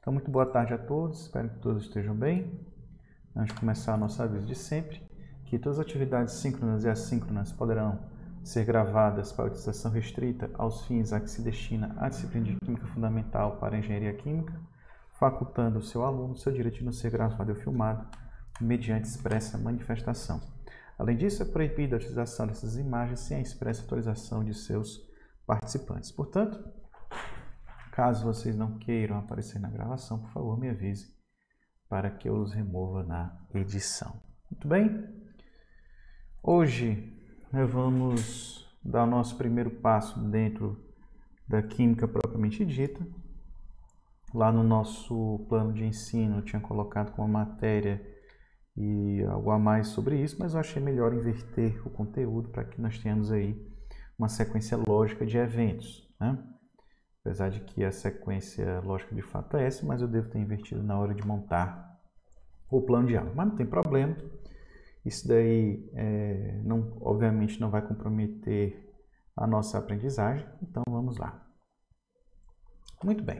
Então, muito boa tarde a todos, espero que todos estejam bem. Antes de começar a nossa aviso de sempre, que todas as atividades síncronas e assíncronas poderão ser gravadas para utilização restrita aos fins a que se destina a disciplina de Química Fundamental para a Engenharia Química, facultando o seu aluno o seu direito de não ser gravado ou filmado mediante expressa manifestação. Além disso, é proibida a utilização dessas imagens sem a expressa autorização de seus participantes. Portanto, caso vocês não queiram aparecer na gravação, por favor, me avise para que eu os remova na edição. Muito bem? Hoje, nós vamos dar o nosso primeiro passo dentro da química propriamente dita. Lá no nosso plano de ensino, eu tinha colocado como matéria e algo a mais sobre isso, mas eu achei melhor inverter o conteúdo para que nós tenhamos aí uma sequência lógica de eventos, né? Apesar de que a sequência lógica de fato é essa, mas eu devo ter invertido na hora de montar o plano de aula. Mas não tem problema, isso daí obviamente não vai comprometer a nossa aprendizagem, então vamos lá. Muito bem.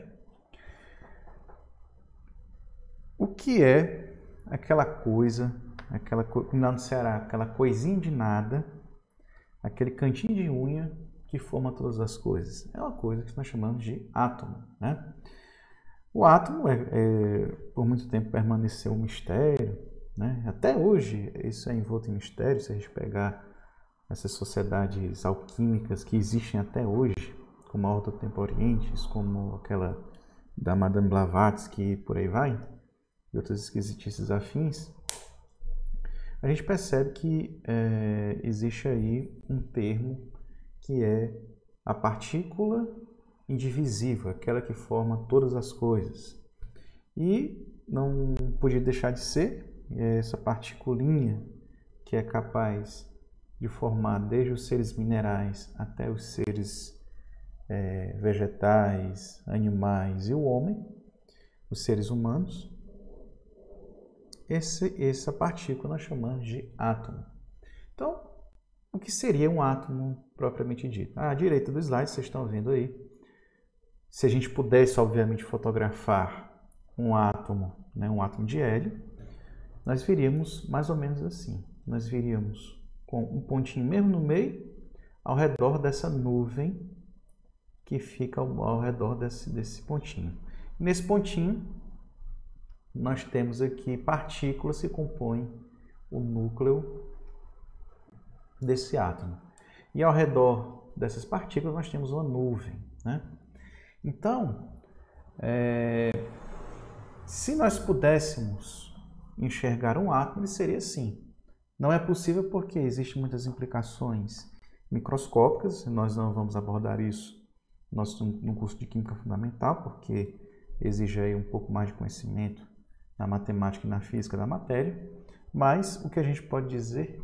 O que é aquela coisa, lá no Ceará, aquela coisinha de nada, aquele cantinho de unha que forma todas as coisas? É uma coisa que nós chamamos de átomo, né? O átomo por muito tempo permaneceu um mistério, né? Até hoje isso é envolto em mistério. Se a gente pegar essas sociedades alquímicas que existem até hoje, como a Ordem do Tempo Orientes, como aquela da Madame Blavatsky e por aí vai, e outras esquisitices afins, a gente percebe que existe aí um termo que é a partícula indivisível, aquela que forma todas as coisas. E não podia deixar de ser essa particulinha que é capaz de formar desde os seres minerais até os seres vegetais, animais e o homem, os seres humanos. Essa partícula nós chamamos de átomo. Então, o que seria um átomo propriamente dito? À direita do slide, vocês estão vendo aí. Se a gente pudesse, obviamente, fotografar um átomo, né, um átomo de hélio, nós veríamos mais ou menos assim. Nós veríamos com um pontinho mesmo no meio, ao redor dessa nuvem que fica ao redor desse pontinho. Nesse pontinho, nós temos aqui partículas que compõem o núcleo desse átomo. E ao redor dessas partículas nós temos uma nuvem, né? Então, se nós pudéssemos enxergar um átomo, ele seria assim. Não é possível porque existem muitas implicações microscópicas. Nós não vamos abordar isso no curso de Química Fundamental, porque exige aí um pouco mais de conhecimento na matemática e na física da matéria. Mas o que a gente pode dizer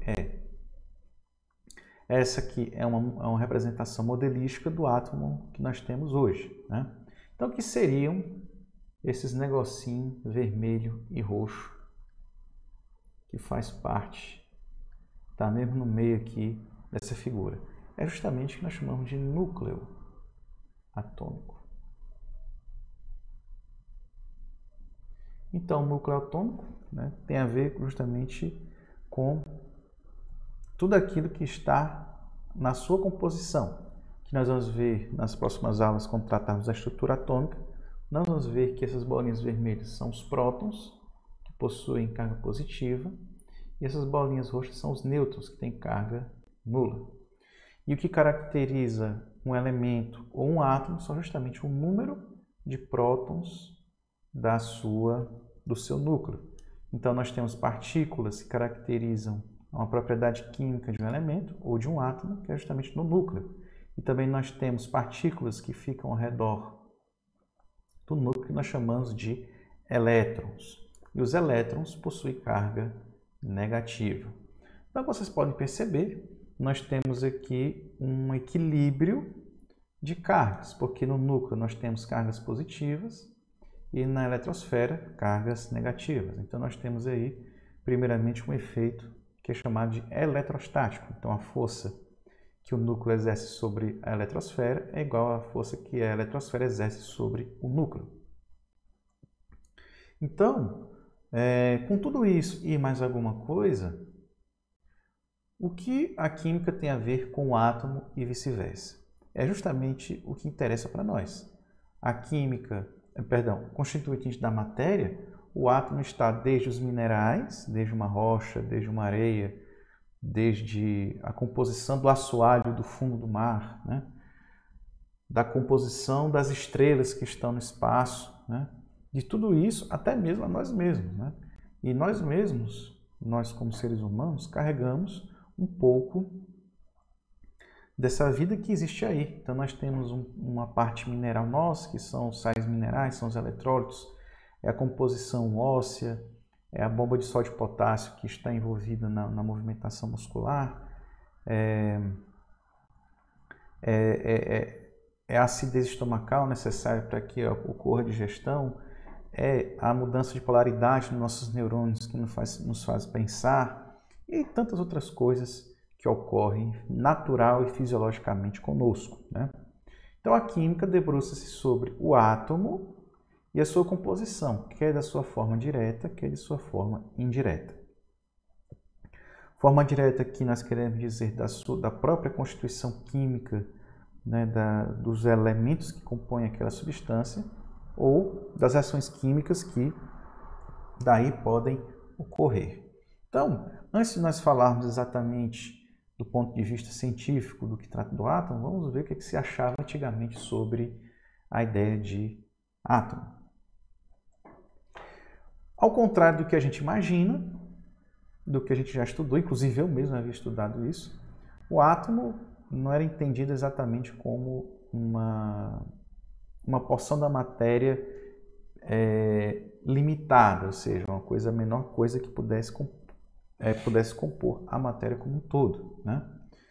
essa aqui é uma representação modelística do átomo que nós temos hoje, né? Então, o que seriam esses negocinhos vermelho e roxo que faz parte, está mesmo no meio aqui dessa figura? É justamente o que nós chamamos de núcleo atômico. Então, o núcleo atômico, né, tem a ver justamente com tudo aquilo que está na sua composição, que nós vamos ver nas próximas aulas quando tratarmos da estrutura atômica. Nós vamos ver que essas bolinhas vermelhas são os prótons, que possuem carga positiva, e essas bolinhas roxas são os nêutrons, que têm carga nula. E o que caracteriza um elemento ou um átomo são justamente o número de prótons do seu núcleo. Então, nós temos partículas que caracterizam uma propriedade química de um elemento ou de um átomo, que é justamente no núcleo. E também nós temos partículas que ficam ao redor do núcleo, que nós chamamos de elétrons. E os elétrons possuem carga negativa. Então, como vocês podem perceber, nós temos aqui um equilíbrio de cargas, porque no núcleo nós temos cargas positivas e na eletrosfera cargas negativas. Então, nós temos aí, primeiramente, um efeito que é chamado de eletrostático. Então, a força que o núcleo exerce sobre a eletrosfera é igual à força que a eletrosfera exerce sobre o núcleo. Então, com tudo isso e mais alguma coisa, o que a química tem a ver com o átomo e vice-versa? É justamente o que interessa para nós. A química, constituinte da matéria, o átomo está desde os minerais, desde uma rocha, desde uma areia, desde a composição do assoalho do fundo do mar, né? Da composição das estrelas que estão no espaço, né? De tudo isso, até mesmo a nós mesmos, né? E nós mesmos, nós como seres humanos, carregamos um pouco dessa vida que existe aí. Então nós temos uma parte mineral nossa, que são os sais minerais, são os eletrólitos, é a composição óssea, é a bomba de sódio e potássio que está envolvida na movimentação muscular, é a acidez estomacal necessária para que ocorra a digestão, é a mudança de polaridade nos nossos neurônios que nos faz pensar e tantas outras coisas que ocorrem natural e fisiologicamente conosco, né? Então a química debruça-se sobre o átomo e a sua composição, quer da sua forma direta, quer de sua forma indireta. Forma direta que nós queremos dizer da própria constituição química, né, dos elementos que compõem aquela substância, ou das reações químicas que daí podem ocorrer. Então, antes de nós falarmos exatamente do ponto de vista científico do que trata do átomo, vamos ver o que se achava antigamente sobre a ideia de átomo. Ao contrário do que a gente imagina, do que a gente já estudou, inclusive eu mesmo havia estudado isso, o átomo não era entendido exatamente como uma porção da matéria limitada, ou seja, uma coisa, a menor coisa que pudesse compor a matéria como um todo, né?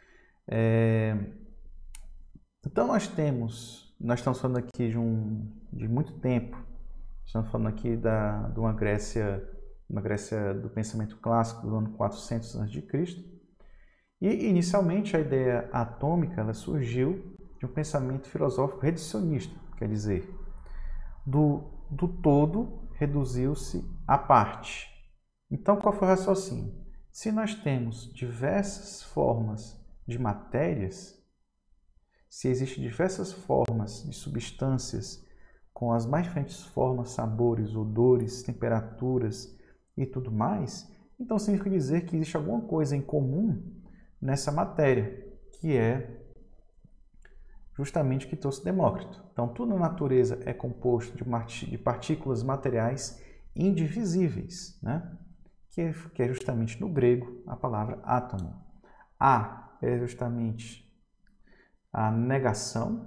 Então nós estamos falando aqui de muito tempo, estamos falando aqui de uma Grécia do pensamento clássico do ano 400 a.C. E inicialmente a ideia atômica ela surgiu de um pensamento filosófico reducionista, quer dizer, do todo reduziu-se à parte. Então, qual foi o raciocínio? Se nós temos diversas formas de matérias, se existem diversas formas de substâncias com as mais diferentes formas, sabores, odores, temperaturas e tudo mais, então significa dizer que existe alguma coisa em comum nessa matéria, que é justamente o que trouxe Demócrito. Então, tudo na natureza é composto de partículas materiais indivisíveis, né? que é justamente no grego a palavra átomo. A é justamente a negação,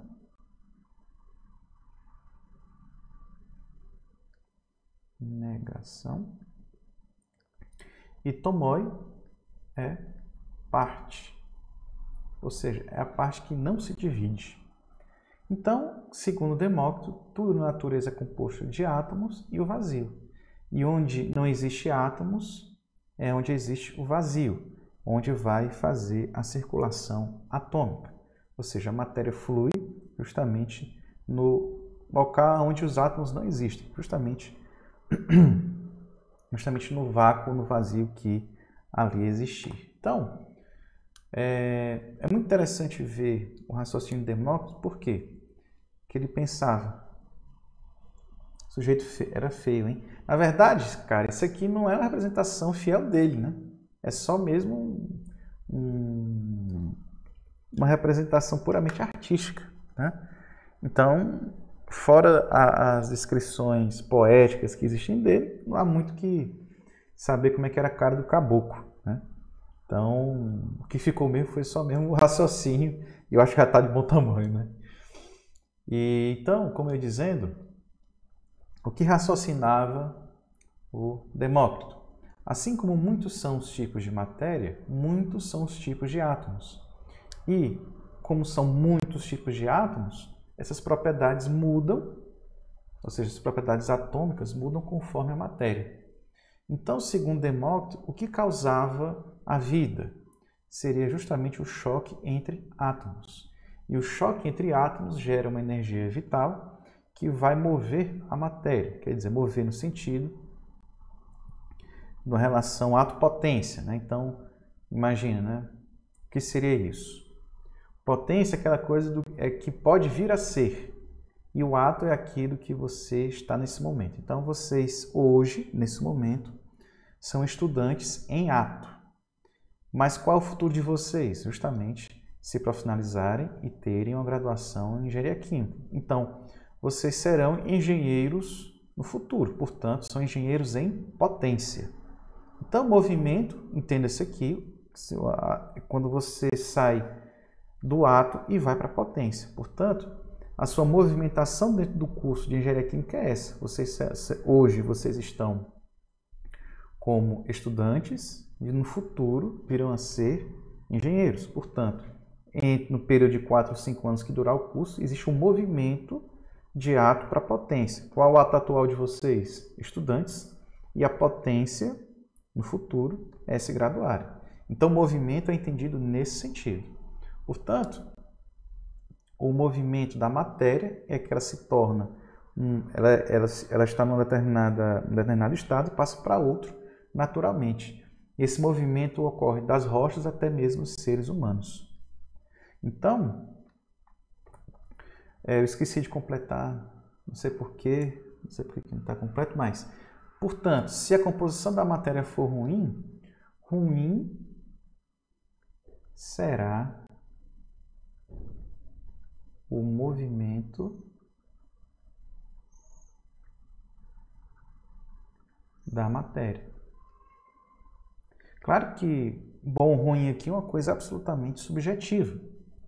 e tomoi é parte, ou seja, é a parte que não se divide. Então, segundo Demócrito, tudo na natureza é composto de átomos e o vazio. E onde não existe átomos é onde existe o vazio, onde vai fazer a circulação atômica. Ou seja, a matéria flui justamente no local onde os átomos não existem, justamente no vácuo, no vazio que ali existir. Então, é muito interessante ver o raciocínio de Demócrito, por quê? Porque ele pensava, o sujeito era feio, hein? Na verdade, cara, isso aqui não é uma representação fiel dele, né? É só mesmo uma representação puramente artística, né? Então, fora as descrições poéticas que existem dele, não há muito que saber como é que era a cara do caboclo, né? Então, o que ficou mesmo foi só mesmo o raciocínio, e eu acho que já está de bom tamanho, né? E, então, como eu ia dizendo, o que raciocinava o Demócrito? Assim como muitos são os tipos de matéria, muitos são os tipos de átomos. E, como são muitos tipos de átomos, essas propriedades mudam, ou seja, as propriedades atômicas mudam conforme a matéria. Então, segundo Demócrito, o que causava a vida seria justamente o choque entre átomos. E o choque entre átomos gera uma energia vital que vai mover a matéria, quer dizer, mover no sentido da relação ato-potência, né? Então, imagina, né? O que seria isso? Potência é aquela coisa que pode vir a ser, e o ato é aquilo que você está nesse momento. Então, vocês hoje, nesse momento, são estudantes em ato. Mas qual é o futuro de vocês? Justamente se profissionalizarem e terem uma graduação em engenharia química. Então, vocês serão engenheiros no futuro, portanto, são engenheiros em potência. Então, movimento, entenda-se aqui, quando você sai do ato e vai para a potência. Portanto, a sua movimentação dentro do curso de engenharia química é essa. Hoje vocês estão como estudantes e no futuro virão a ser engenheiros. Portanto, no período de 4 ou 5 anos que durar o curso, existe um movimento de ato para potência. Qual o ato atual de vocês? Estudantes. E a potência, no futuro, é se graduarem. Então, o movimento é entendido nesse sentido. Portanto, o movimento da matéria é que ela se torna, ela está num determinado estado e passa para outro naturalmente. Esse movimento ocorre das rochas até mesmo os seres humanos. Então, eu esqueci de completar, não sei porquê, não sei porque não está completo, mas, portanto, se a composição da matéria for ruim, ruim será o movimento da matéria. Claro que bom ou ruim aqui é uma coisa absolutamente subjetiva.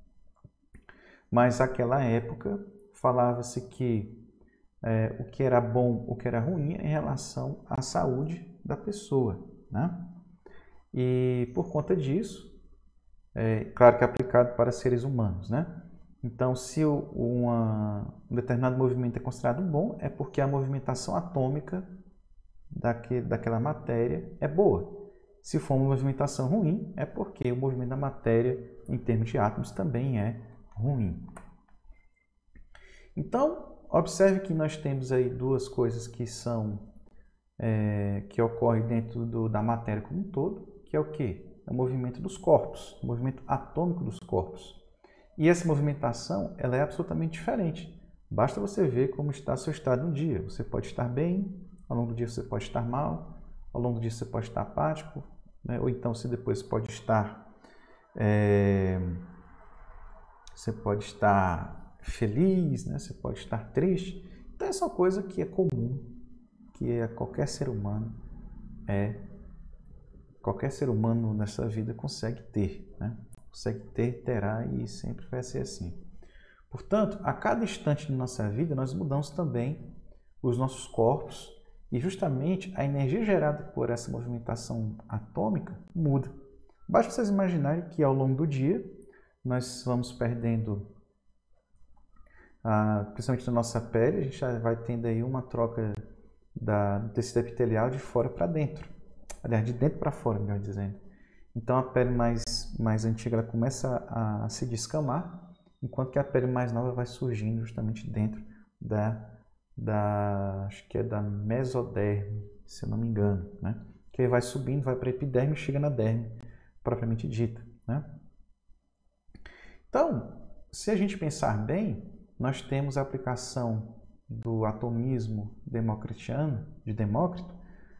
Mas naquela época falava-se que o que era bom, o que era ruim em relação à saúde da pessoa, né? E por conta disso, claro que é aplicado para seres humanos, né? Então, se um determinado movimento é considerado bom, é porque a movimentação atômica daquela matéria é boa. Se for uma movimentação ruim, é porque o movimento da matéria, em termos de átomos, também é ruim. Então, observe que nós temos aí duas coisas que ocorrem dentro da matéria como um todo, que é o quê? É o movimento dos corpos, o movimento atômico dos corpos. E essa movimentação, ela é absolutamente diferente. Basta você ver como está seu estado no dia. Você pode estar bem, ao longo do dia você pode estar mal, ao longo do dia você pode estar apático, né? Ou então você depois pode estar feliz, né? Você pode estar triste. Então essa é uma coisa que é comum, que qualquer ser humano nessa vida consegue ter, né? Consegue ter, terá e sempre vai ser assim. Portanto, a cada instante de nossa vida nós mudamos também os nossos corpos e justamente a energia gerada por essa movimentação atômica muda. Basta vocês imaginarem que ao longo do dia nós vamos perdendo, principalmente na nossa pele, a gente já vai tendo aí uma troca do tecido epitelial de fora para dentro. Aliás, de dentro para fora, melhor dizendo. Então a pele mais antiga ela começa a se descamar, enquanto que a pele mais nova vai surgindo justamente dentro acho que é da mesoderme, se eu não me engano, né? Que aí vai subindo, vai para a epiderme e chega na derme, propriamente dita, né? Então, se a gente pensar bem, nós temos a aplicação do atomismo democritiano, de Demócrito,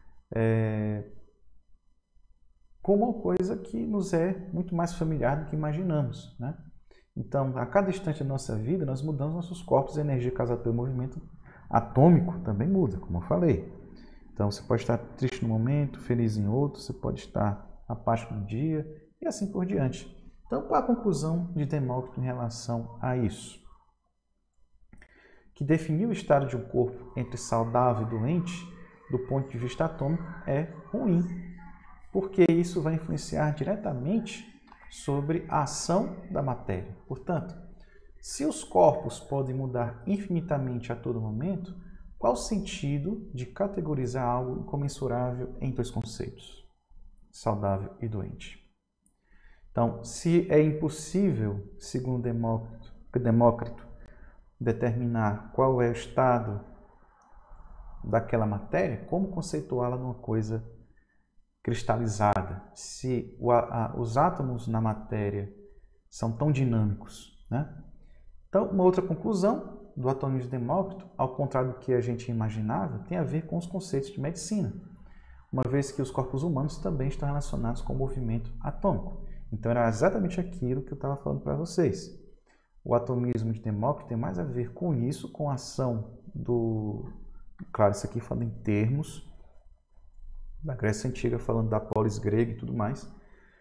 como uma coisa que nos é muito mais familiar do que imaginamos, né? Então, a cada instante da nossa vida, nós mudamos nossos corpos, a energia causada pelo movimento atômico também muda, como eu falei. Então, você pode estar triste no momento, feliz em outro, você pode estar apático no dia e assim por diante. Então, qual a conclusão de Demócrito em relação a isso? Que definir o estado de um corpo entre saudável e doente, do ponto de vista atômico, é ruim, porque isso vai influenciar diretamente sobre a ação da matéria. Portanto, se os corpos podem mudar infinitamente a todo momento, qual o sentido de categorizar algo incomensurável em dois conceitos, saudável e doente? Então, se é impossível, segundo Demócrito, determinar qual é o estado daquela matéria, como conceituá-la numa coisa cristalizada? Se os átomos na matéria são tão dinâmicos, né? Então, uma outra conclusão do atomismo de Demócrito, ao contrário do que a gente imaginava, tem a ver com os conceitos de medicina, uma vez que os corpos humanos também estão relacionados com o movimento atômico. Então, era exatamente aquilo que eu estava falando para vocês. O atomismo de Demócrito tem mais a ver com isso, com a ação do... Claro, isso aqui falando em termos da Grécia Antiga, falando da polis grega e tudo mais.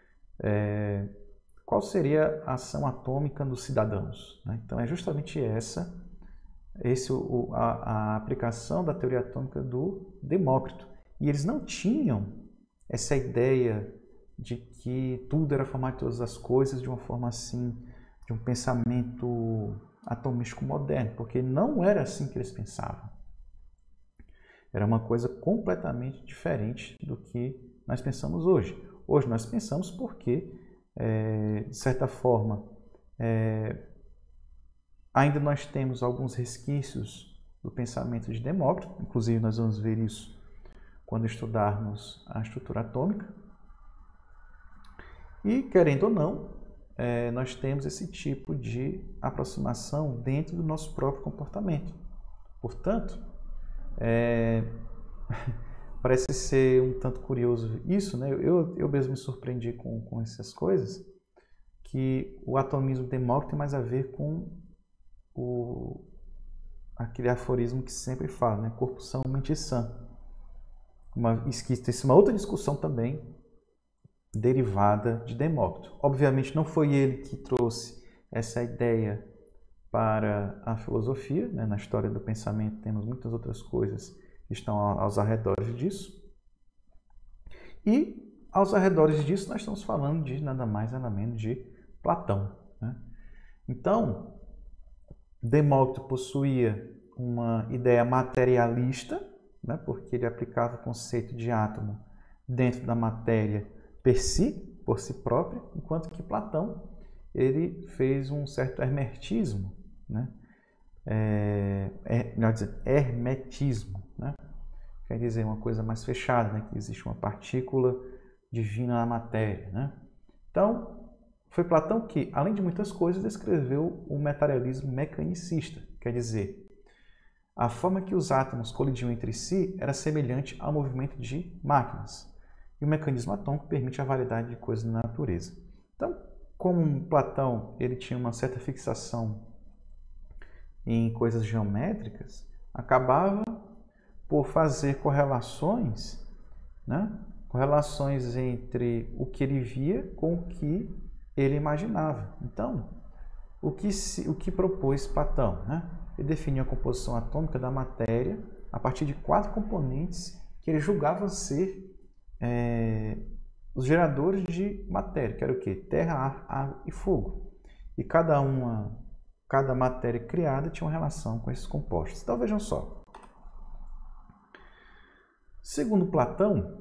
Qual seria a ação atômica dos cidadãos? Né? Então, é justamente a aplicação da teoria atômica do Demócrito. E eles não tinham essa ideia de que tudo era formado de todas as coisas de uma forma assim, de um pensamento atomístico moderno, porque não era assim que eles pensavam. Era uma coisa completamente diferente do que nós pensamos hoje. Hoje nós pensamos porque, de certa forma, ainda nós temos alguns resquícios do pensamento de Demócrito, inclusive nós vamos ver isso quando estudarmos a estrutura atômica. E, querendo ou não, nós temos esse tipo de aproximação dentro do nosso próprio comportamento. Portanto, parece ser um tanto curioso isso, né? Eu mesmo me surpreendi com essas coisas, que o atomismo Demócrito tem mais a ver com aquele aforismo que sempre fala, né? Corpo são, mente sã. Existe uma outra discussão também derivada de Demócrito. Obviamente não foi ele que trouxe essa ideia para a filosofia, né? Na história do pensamento temos muitas outras coisas que estão aos arredores disso. E aos arredores disso nós estamos falando de nada mais nada menos de Platão, né? Então, Demócrito possuía uma ideia materialista, né? Porque ele aplicava o conceito de átomo dentro da matéria por si própria, enquanto que Platão ele fez um certo hermetismo, né? Melhor dizendo, hermetismo, né? Quer dizer uma coisa mais fechada, né? Que existe uma partícula divina na matéria, né? Então, foi Platão que, além de muitas coisas, descreveu o materialismo mecanicista, quer dizer, a forma que os átomos colidiam entre si era semelhante ao movimento de máquinas. E o mecanismo atômico permite a variedade de coisas na natureza. Então, como Platão ele tinha uma certa fixação em coisas geométricas, acabava por fazer correlações, né? Correlações entre o que ele via com o que ele imaginava. Então, o que propôs Platão, né? Ele definiu a composição atômica da matéria a partir de 4 componentes que ele julgava ser os geradores de matéria, que era o quê? Terra, ar, água e fogo. E cada matéria criada tinha uma relação com esses compostos. Então vejam só. Segundo Platão,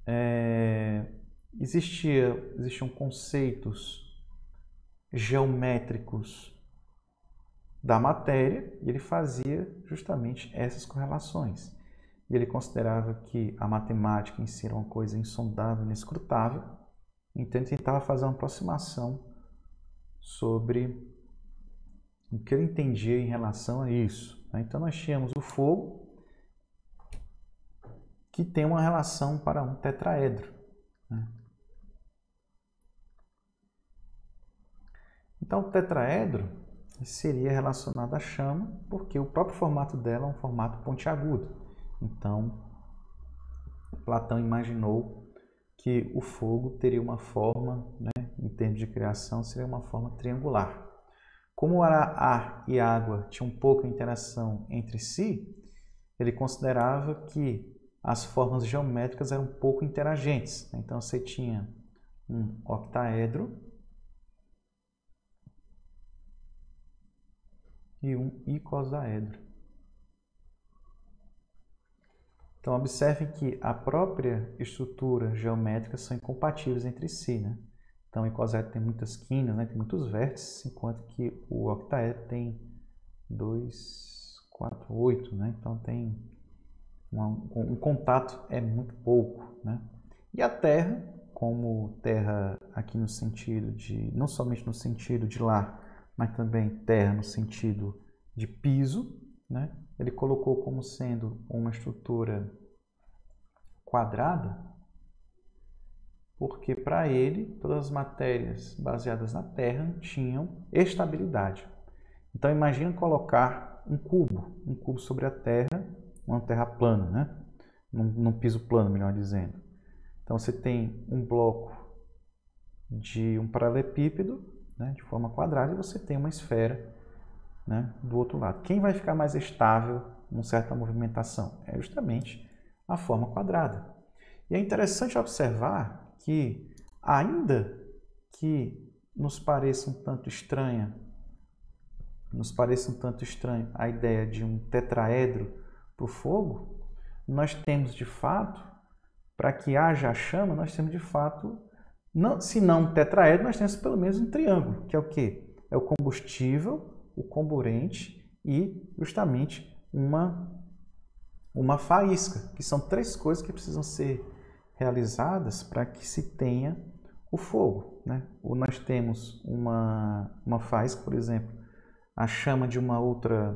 existiam conceitos geométricos da matéria e ele fazia justamente essas correlações. E ele considerava que a matemática em si era uma coisa insondável, inescrutável, então ele tentava fazer uma aproximação sobre o que ele entendia em relação a isso. Então nós tínhamos o fogo, que tem uma relação para um tetraedro. Então o tetraedro seria relacionado à chama, porque o próprio formato dela é um formato pontiagudo. Então, Platão imaginou que o fogo teria uma forma, né, em termos de criação, seria uma forma triangular. Como ar e água tinham pouca interação entre si, ele considerava que as formas geométricas eram pouco interagentes. Então, você tinha um octaedro e um icosaedro. Então, observem que a própria estrutura geométrica são incompatíveis entre si, né? Então, o icosaedro tem muitas quinas, né? Tem muitos vértices, enquanto que o octaedro tem 2, 4, 8, né? Então tem um contato é muito pouco, né? E a Terra, como terra aqui no sentido de, não somente no sentido de lar, mas também terra no sentido de piso, né? Ele colocou como sendo uma estrutura quadrada, porque para ele todas as matérias baseadas na Terra tinham estabilidade. Então imagina colocar um cubo sobre a Terra, uma terra plana, né? Num piso plano, melhor dizendo. Então você tem um bloco de um paralelepípedo, né, de forma quadrada, e você tem uma esfera, né, do outro lado. Quem vai ficar mais estável em certa movimentação? É justamente a forma quadrada. E é interessante observar que, ainda que nos pareça um tanto estranha a ideia de um tetraedro para o fogo, nós temos de fato, para que haja a chama, nós temos de fato, se não um tetraedro, nós temos pelo menos um triângulo, que é o quê? É o combustível, o comburente e justamente uma faísca, que são três coisas que precisam ser realizadas para que se tenha o fogo, né? Ou nós temos uma faísca, por exemplo, a chama de uma outra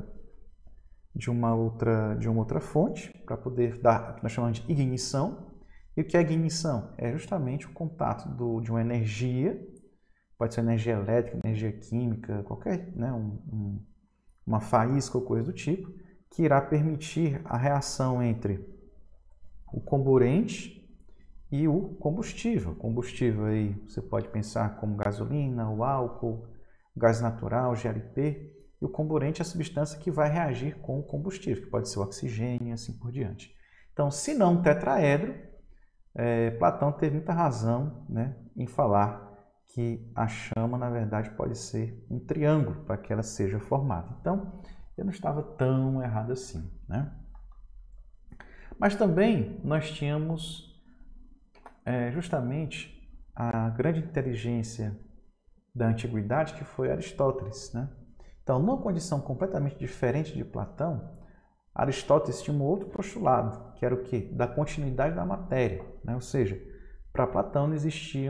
fonte, para poder dar o que nós chamamos de ignição. E o que é ignição? É justamente o contato de uma energia, pode ser energia elétrica, energia química, qualquer, né, uma faísca ou coisa do tipo, que irá permitir a reação entre o comburente e o combustível. O combustível aí você pode pensar como gasolina, o álcool, gás natural, GLP, e o comburente é a substância que vai reagir com o combustível, que pode ser o oxigênio e assim por diante. Então, se não um tetraedro, Platão teve muita razão, né, em falar que a chama, na verdade, pode ser um triângulo para que ela seja formada. Então, eu não estava tão errado assim, né? Mas também nós tínhamos justamente a grande inteligência da antiguidade, que foi Aristóteles, né? Então, numa condição completamente diferente de Platão, Aristóteles tinha um outro postulado, que era o quê? Da continuidade da matéria, né? Ou seja, para Platão não existia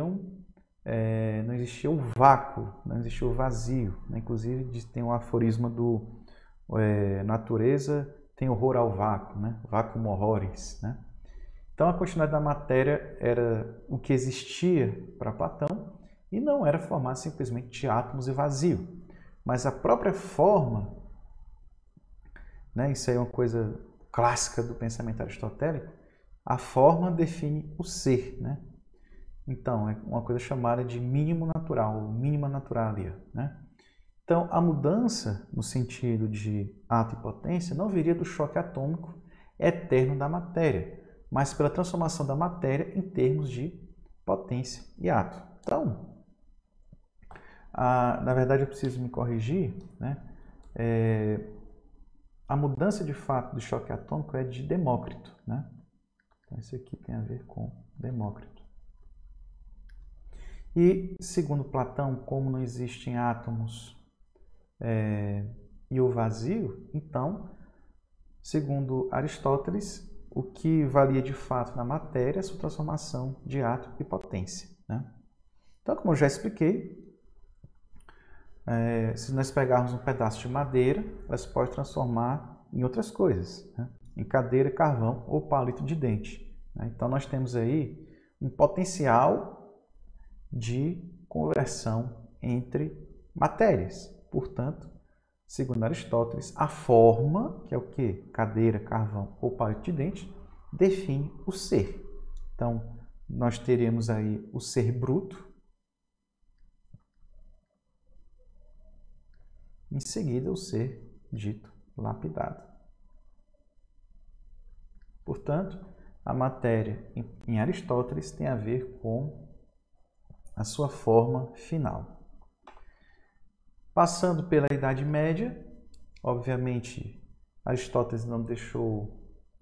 o vácuo, não existia o vazio, né? Inclusive tem um aforisma do natureza tem horror ao vácuo, né? Vacuum horrores, né? Então a continuidade da matéria era o que existia para Platão e não era formado simplesmente de átomos e vazio, mas a própria forma, né? Isso aí é uma coisa clássica do pensamento aristotélico. A forma define o ser, né? Então, é uma coisa chamada de mínimo natural, mínima naturalia, né? Então, a mudança no sentido de ato e potência não viria do choque atômico eterno da matéria, mas pela transformação da matéria em termos de potência e ato. Então, na verdade, eu preciso me corrigir, né? A mudança de fato do choque atômico é de Demócrito, né? Então, isso aqui tem a ver com Demócrito. E, segundo Platão, como não existem átomos e o vazio, então, segundo Aristóteles, o que valia de fato na matéria é a sua transformação de ato e potência, né? Então, como eu já expliquei, se nós pegarmos um pedaço de madeira, ela se pode transformar em outras coisas, né? Em cadeira, carvão ou palito de dente, né? Então, nós temos aí um potencial de conversão entre matérias. Portanto, segundo Aristóteles, a forma, que é o quê? Cadeira, carvão ou palito de dente, define o ser. Então, nós teremos aí o ser bruto, em seguida o ser dito lapidado. Portanto, a matéria em Aristóteles tem a ver com a sua forma final. Passando pela Idade Média, obviamente Aristóteles não deixou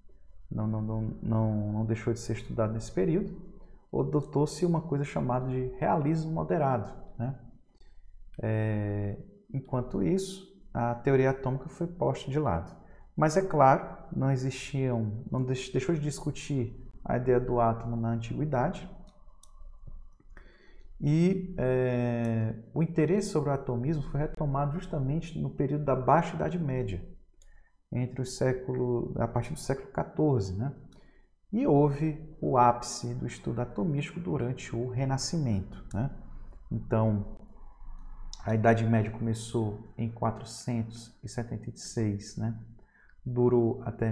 de ser estudado nesse período, adotou-se uma coisa chamada de realismo moderado, né? Enquanto isso, a teoria atômica foi posta de lado. Mas é claro, não deixou de discutir a ideia do átomo na antiguidade. E o interesse sobre o atomismo foi retomado justamente no período da Baixa Idade Média, a partir do século XIV, né? E houve o ápice do estudo atomístico durante o Renascimento, né? Então, a Idade Média começou em 476, né? Durou até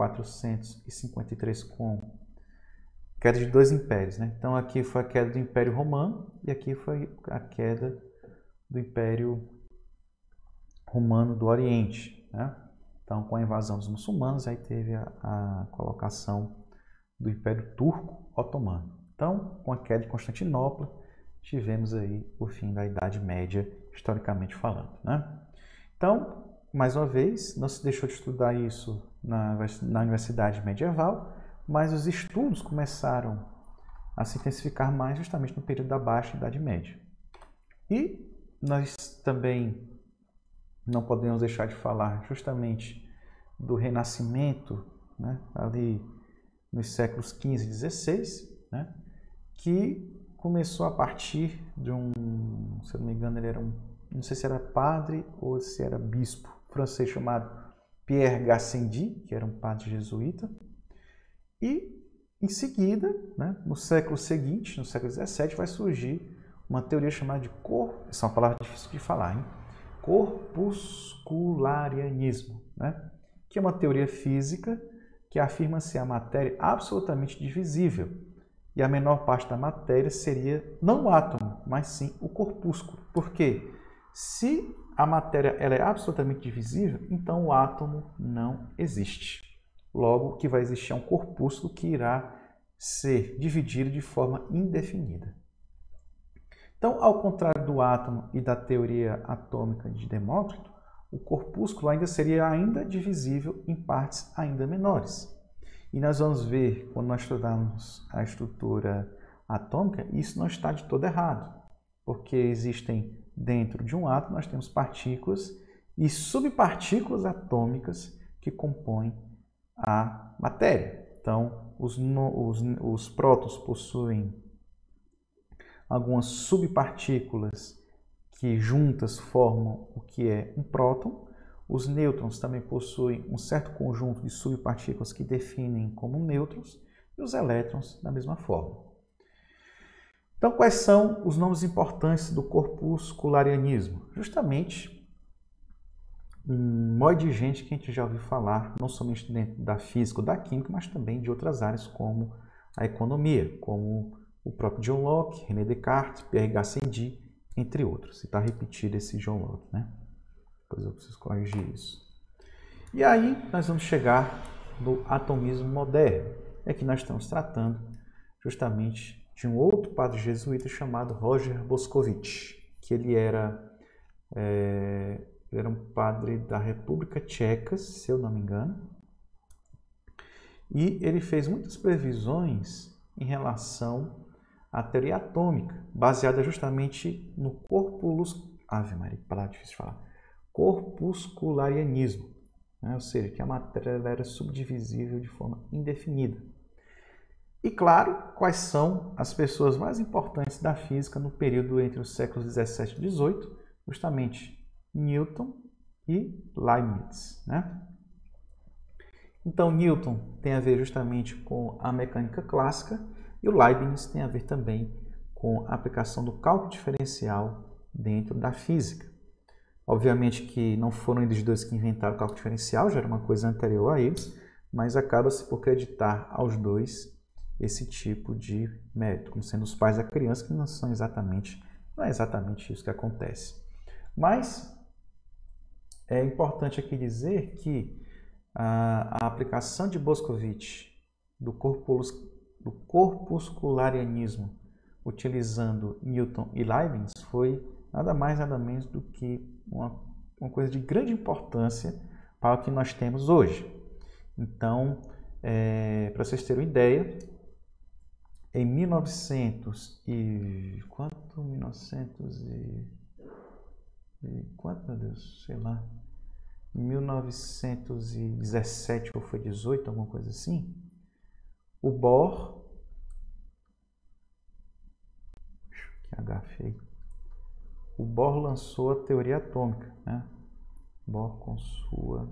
1453 com queda de dois impérios, né? Então aqui foi a queda do Império Romano e aqui foi a queda do Império Romano do Oriente, né? Então, com a invasão dos muçulmanos, aí teve a colocação do Império Turco Otomano. Então, com a queda de Constantinopla, tivemos aí o fim da Idade Média, historicamente falando, né? Então, mais uma vez, não se deixou de estudar isso na Universidade Medieval, mas os estudos começaram a se intensificar mais justamente no período da Baixa Idade Média. E nós também não podemos deixar de falar justamente do Renascimento, né, ali nos séculos XV e XVI, né, que começou a partir de se eu não me engano, ele era não sei se era padre ou se era bispo francês chamado Pierre Gassendi, que era um padre jesuíta. E, em seguida, né, no século seguinte, no século XVII, vai surgir uma teoria chamada de essa é uma palavra difícil de falar, hein? Corpuscularianismo, né? Que é uma teoria física que afirma ser a matéria absolutamente divisível e a menor parte da matéria seria não o átomo, mas sim o corpúsculo. Por quê? Se a matéria ela é absolutamente divisível, então o átomo não existe. Logo, o que vai existir é um corpúsculo que irá ser dividido de forma indefinida. Então, ao contrário do átomo e da teoria atômica de Demócrito, o corpúsculo ainda seria divisível em partes ainda menores. E nós vamos ver, quando nós estudarmos a estrutura atômica, isso não está de todo errado, porque existem dentro de um átomo, nós temos partículas e subpartículas atômicas que compõem a matéria. Então, os prótons possuem algumas subpartículas que juntas formam o que é um próton. Os nêutrons também possuem um certo conjunto de subpartículas que definem como nêutrons e os elétrons da mesma forma. Então, quais são os nomes importantes do corpuscularianismo? Justamente um monte de gente que a gente já ouviu falar, não somente dentro da física ou da química, mas também de outras áreas como a economia, como o próprio John Locke, René Descartes, Pierre Gassendi, entre outros. E está repetido esse John Locke, né? Depois eu preciso corrigir isso. E aí nós vamos chegar no atomismo moderno. É que nós estamos tratando justamente de um outro padre jesuíta chamado Roger Boscovich, que ele era um padre da República Tcheca, se eu não me engano, e ele fez muitas previsões em relação à teoria atômica, baseada justamente no corpuscularianismo, né? Ou seja, que a matéria era subdivisível de forma indefinida. E claro, quais são as pessoas mais importantes da física no período entre os séculos 17 e 18, justamente Newton e Leibniz, né? Então, Newton tem a ver justamente com a mecânica clássica e o Leibniz tem a ver também com a aplicação do cálculo diferencial dentro da física. Obviamente que não foram eles dois que inventaram o cálculo diferencial, já era uma coisa anterior a eles, mas acaba-se por acreditar aos dois esse tipo de mérito, como sendo os pais da criança, que não é exatamente isso que acontece. Mas é importante aqui dizer que a aplicação de Boscovich do corpuscularianismo utilizando Newton e Leibniz foi nada mais nada menos do que uma coisa de grande importância para o que nós temos hoje. Então, para vocês terem uma ideia, em 1900 e... quanto? 1900 e... quanto, meu Deus? Sei lá. 1917 ou foi 18, alguma coisa assim, o Bohr, que agafei, o Bohr lançou a teoria atômica, né? Bohr com sua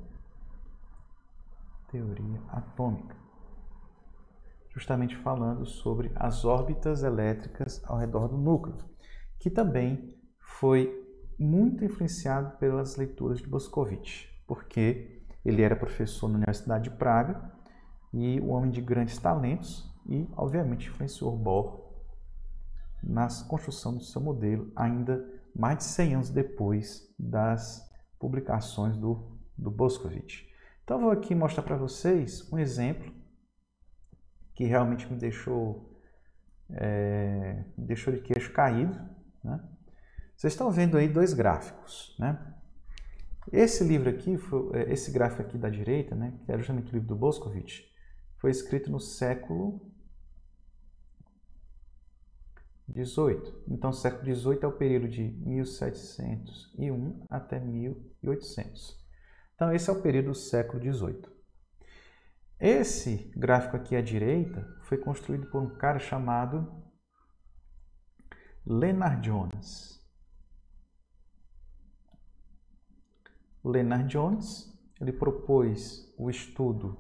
teoria atômica, justamente falando sobre as órbitas elétricas ao redor do núcleo, que também foi muito influenciado pelas leituras de Boscovich, porque ele era professor na Universidade de Praga e um homem de grandes talentos e, obviamente, influenciou Bohr na construção do seu modelo, ainda mais de 100 anos depois das publicações do Boscovich. Então, eu vou aqui mostrar para vocês um exemplo que realmente me deixou de queixo caído, né? Vocês estão vendo aí dois gráficos, né? Esse livro aqui, esse gráfico aqui da direita, né, que é justamente o livro do Boscovich, foi escrito no século XVIII. Então, o século XVIII é o período de 1701 até 1800. Então, esse é o período do século XVIII. Esse gráfico aqui à direita foi construído por um cara chamado Lennard Jones. Lennard Jones, ele propôs o estudo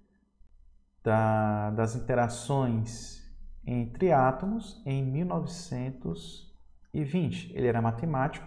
das interações entre átomos em 1920. Ele era matemático,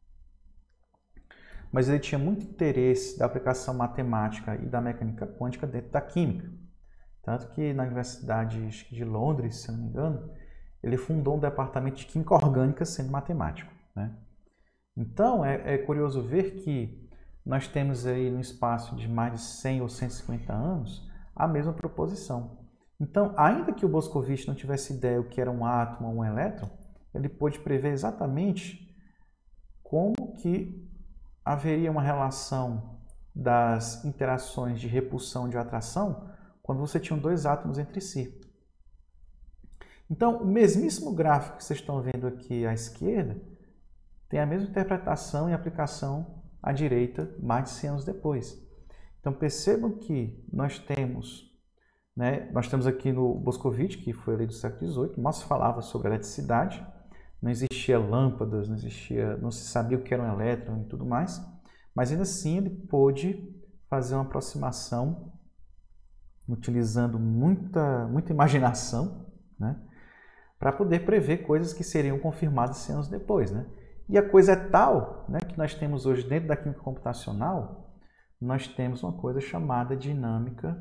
mas ele tinha muito interesse da aplicação matemática e da mecânica quântica dentro da química. Tanto que na Universidade de Londres, se não me engano, ele fundou um departamento de química orgânica sendo matemático, né? Então, é curioso ver que nós temos aí no espaço de mais de 100 ou 150 anos a mesma proposição. Então, ainda que o Boscovich não tivesse ideia o que era um átomo ou um elétron, ele pôde prever exatamente como que haveria uma relação das interações de repulsão e de atração quando você tinha dois átomos entre si. Então, o mesmíssimo gráfico que vocês estão vendo aqui à esquerda tem a mesma interpretação e aplicação à direita mais de 100 anos depois. Então, percebam que nós temos aqui no Boscovich, que foi a lei do século XVIII, mal se falava sobre eletricidade, não existia lâmpadas, não se sabia o que era um elétron e tudo mais, mas ainda assim ele pôde fazer uma aproximação utilizando muita imaginação, né, para poder prever coisas que seriam confirmadas 100 anos depois, né? E a coisa é tal, né, que nós temos hoje dentro da química computacional, nós temos uma coisa chamada dinâmica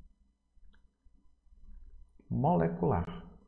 molecular.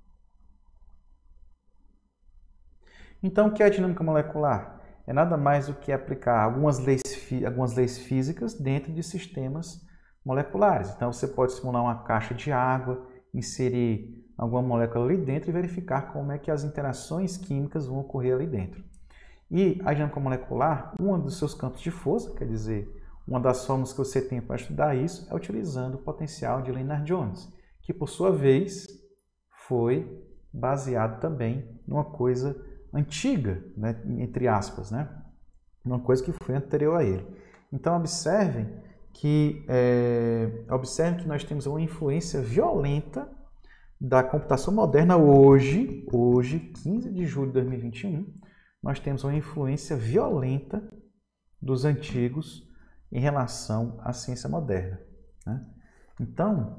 Então, o que é a dinâmica molecular? É nada mais do que aplicar algumas leis físicas dentro de sistemas moleculares. Então, você pode simular uma caixa de água, inserir alguma molécula ali dentro e verificar como é que as interações químicas vão ocorrer ali dentro. E a dinâmica molecular, um dos seus campos de força, quer dizer, uma das formas que você tem para estudar isso é utilizando o potencial de Lennard Jones, que por sua vez foi baseado também numa coisa antiga, né, entre aspas, né, uma coisa que foi anterior a ele. Então observem que nós temos uma influência violenta da computação moderna hoje, 15 de julho de 2021, nós temos uma influência violenta dos antigos em relação à ciência moderna, né? Então,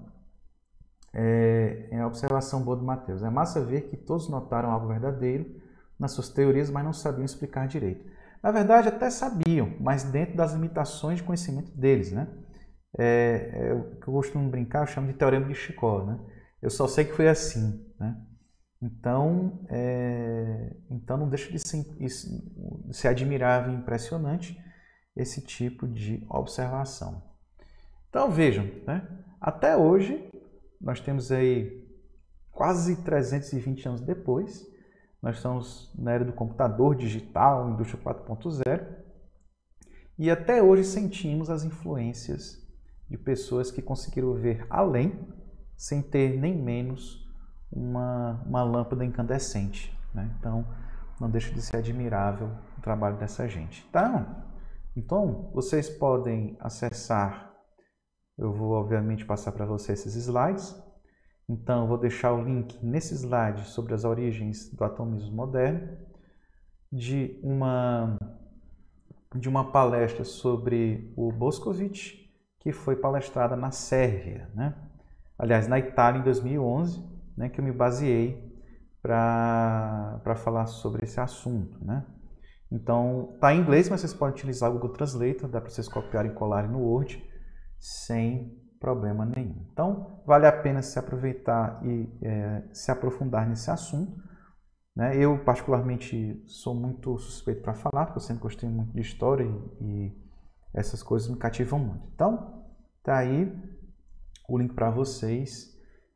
é a observação boa do Matheus. É massa ver que todos notaram algo verdadeiro nas suas teorias, mas não sabiam explicar direito. Na verdade, até sabiam, mas dentro das limitações de conhecimento deles, né? O que eu costumo brincar, eu chamo de teorema de Shikov, né? Eu só sei que foi assim, né? Então não deixa de ser admirável e impressionante esse tipo de observação. Então vejam, né? Até hoje, nós temos aí quase 320 anos depois, nós estamos na era do computador digital, indústria 4.0, e até hoje sentimos as influências de pessoas que conseguiram ver além, sem ter nem menos uma lâmpada incandescente, né? Então, não deixa de ser admirável o trabalho dessa gente. Então, Então, vocês podem acessar, eu vou obviamente passar para vocês esses slides. Então, eu vou deixar o link nesse slide sobre as origens do atomismo moderno, de uma palestra sobre o Boscovich, que foi palestrada na Sérvia, né? Aliás, na Itália, em 2011, né, que eu me baseei para falar sobre esse assunto, né? Então, está em inglês, mas vocês podem utilizar o Google Translator, dá para vocês copiarem e colarem no Word sem problema nenhum. Então, vale a pena se aproveitar e se aprofundar nesse assunto, né? Eu, particularmente, sou muito suspeito para falar, porque eu sempre gostei muito de história e essas coisas me cativam muito. Então, tá aí o link para vocês,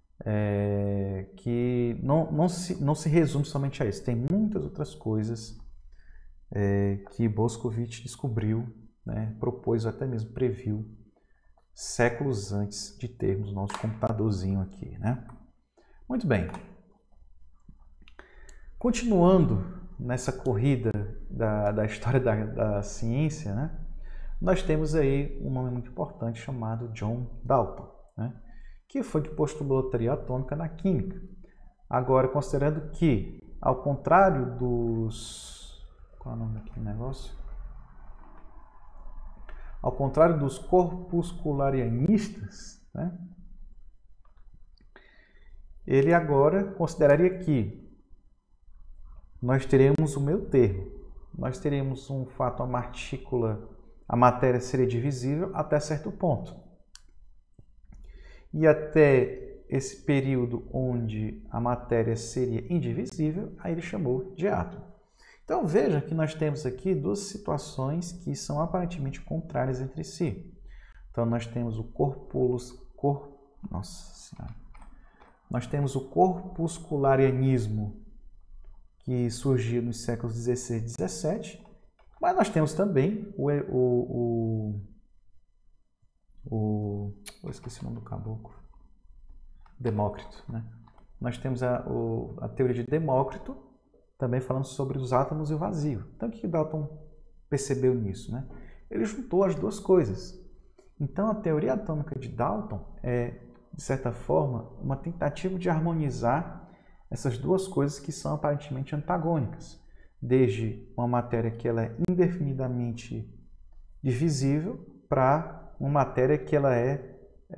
que não se resume somente a isso. Tem muitas outras coisas que Boscovich descobriu, né, propôs, até mesmo previu, séculos antes de termos nosso computadorzinho aqui, né? Muito bem. Continuando nessa corrida da história da ciência, né, nós temos aí um nome muito importante chamado John Dalton, né, que foi que postulou a teoria atômica na química. Agora, considerando que, ao contrário dos... Qual é o nome aqui do negócio? Ao contrário dos corpuscularianistas, né, ele agora consideraria que nós teremos o meio termo. Nós teremos um fato, uma partícula, a matéria seria divisível até certo ponto. E até esse período onde a matéria seria indivisível, aí ele chamou de átomo. Então veja que nós temos aqui duas situações que são aparentemente contrárias entre si. Então nós temos o Nós temos o corpuscularianismo, que surgiu nos séculos 16 e 17, mas nós temos também eu esqueci o nome do caboclo, Demócrito, né? Nós temos a teoria de Demócrito, também falando sobre os átomos e o vazio. Então, o que Dalton percebeu nisso, né? Ele juntou as duas coisas. Então, a teoria atômica de Dalton é, de certa forma, uma tentativa de harmonizar essas duas coisas que são aparentemente antagônicas. Desde uma matéria que ela é indefinidamente divisível para uma matéria que ela é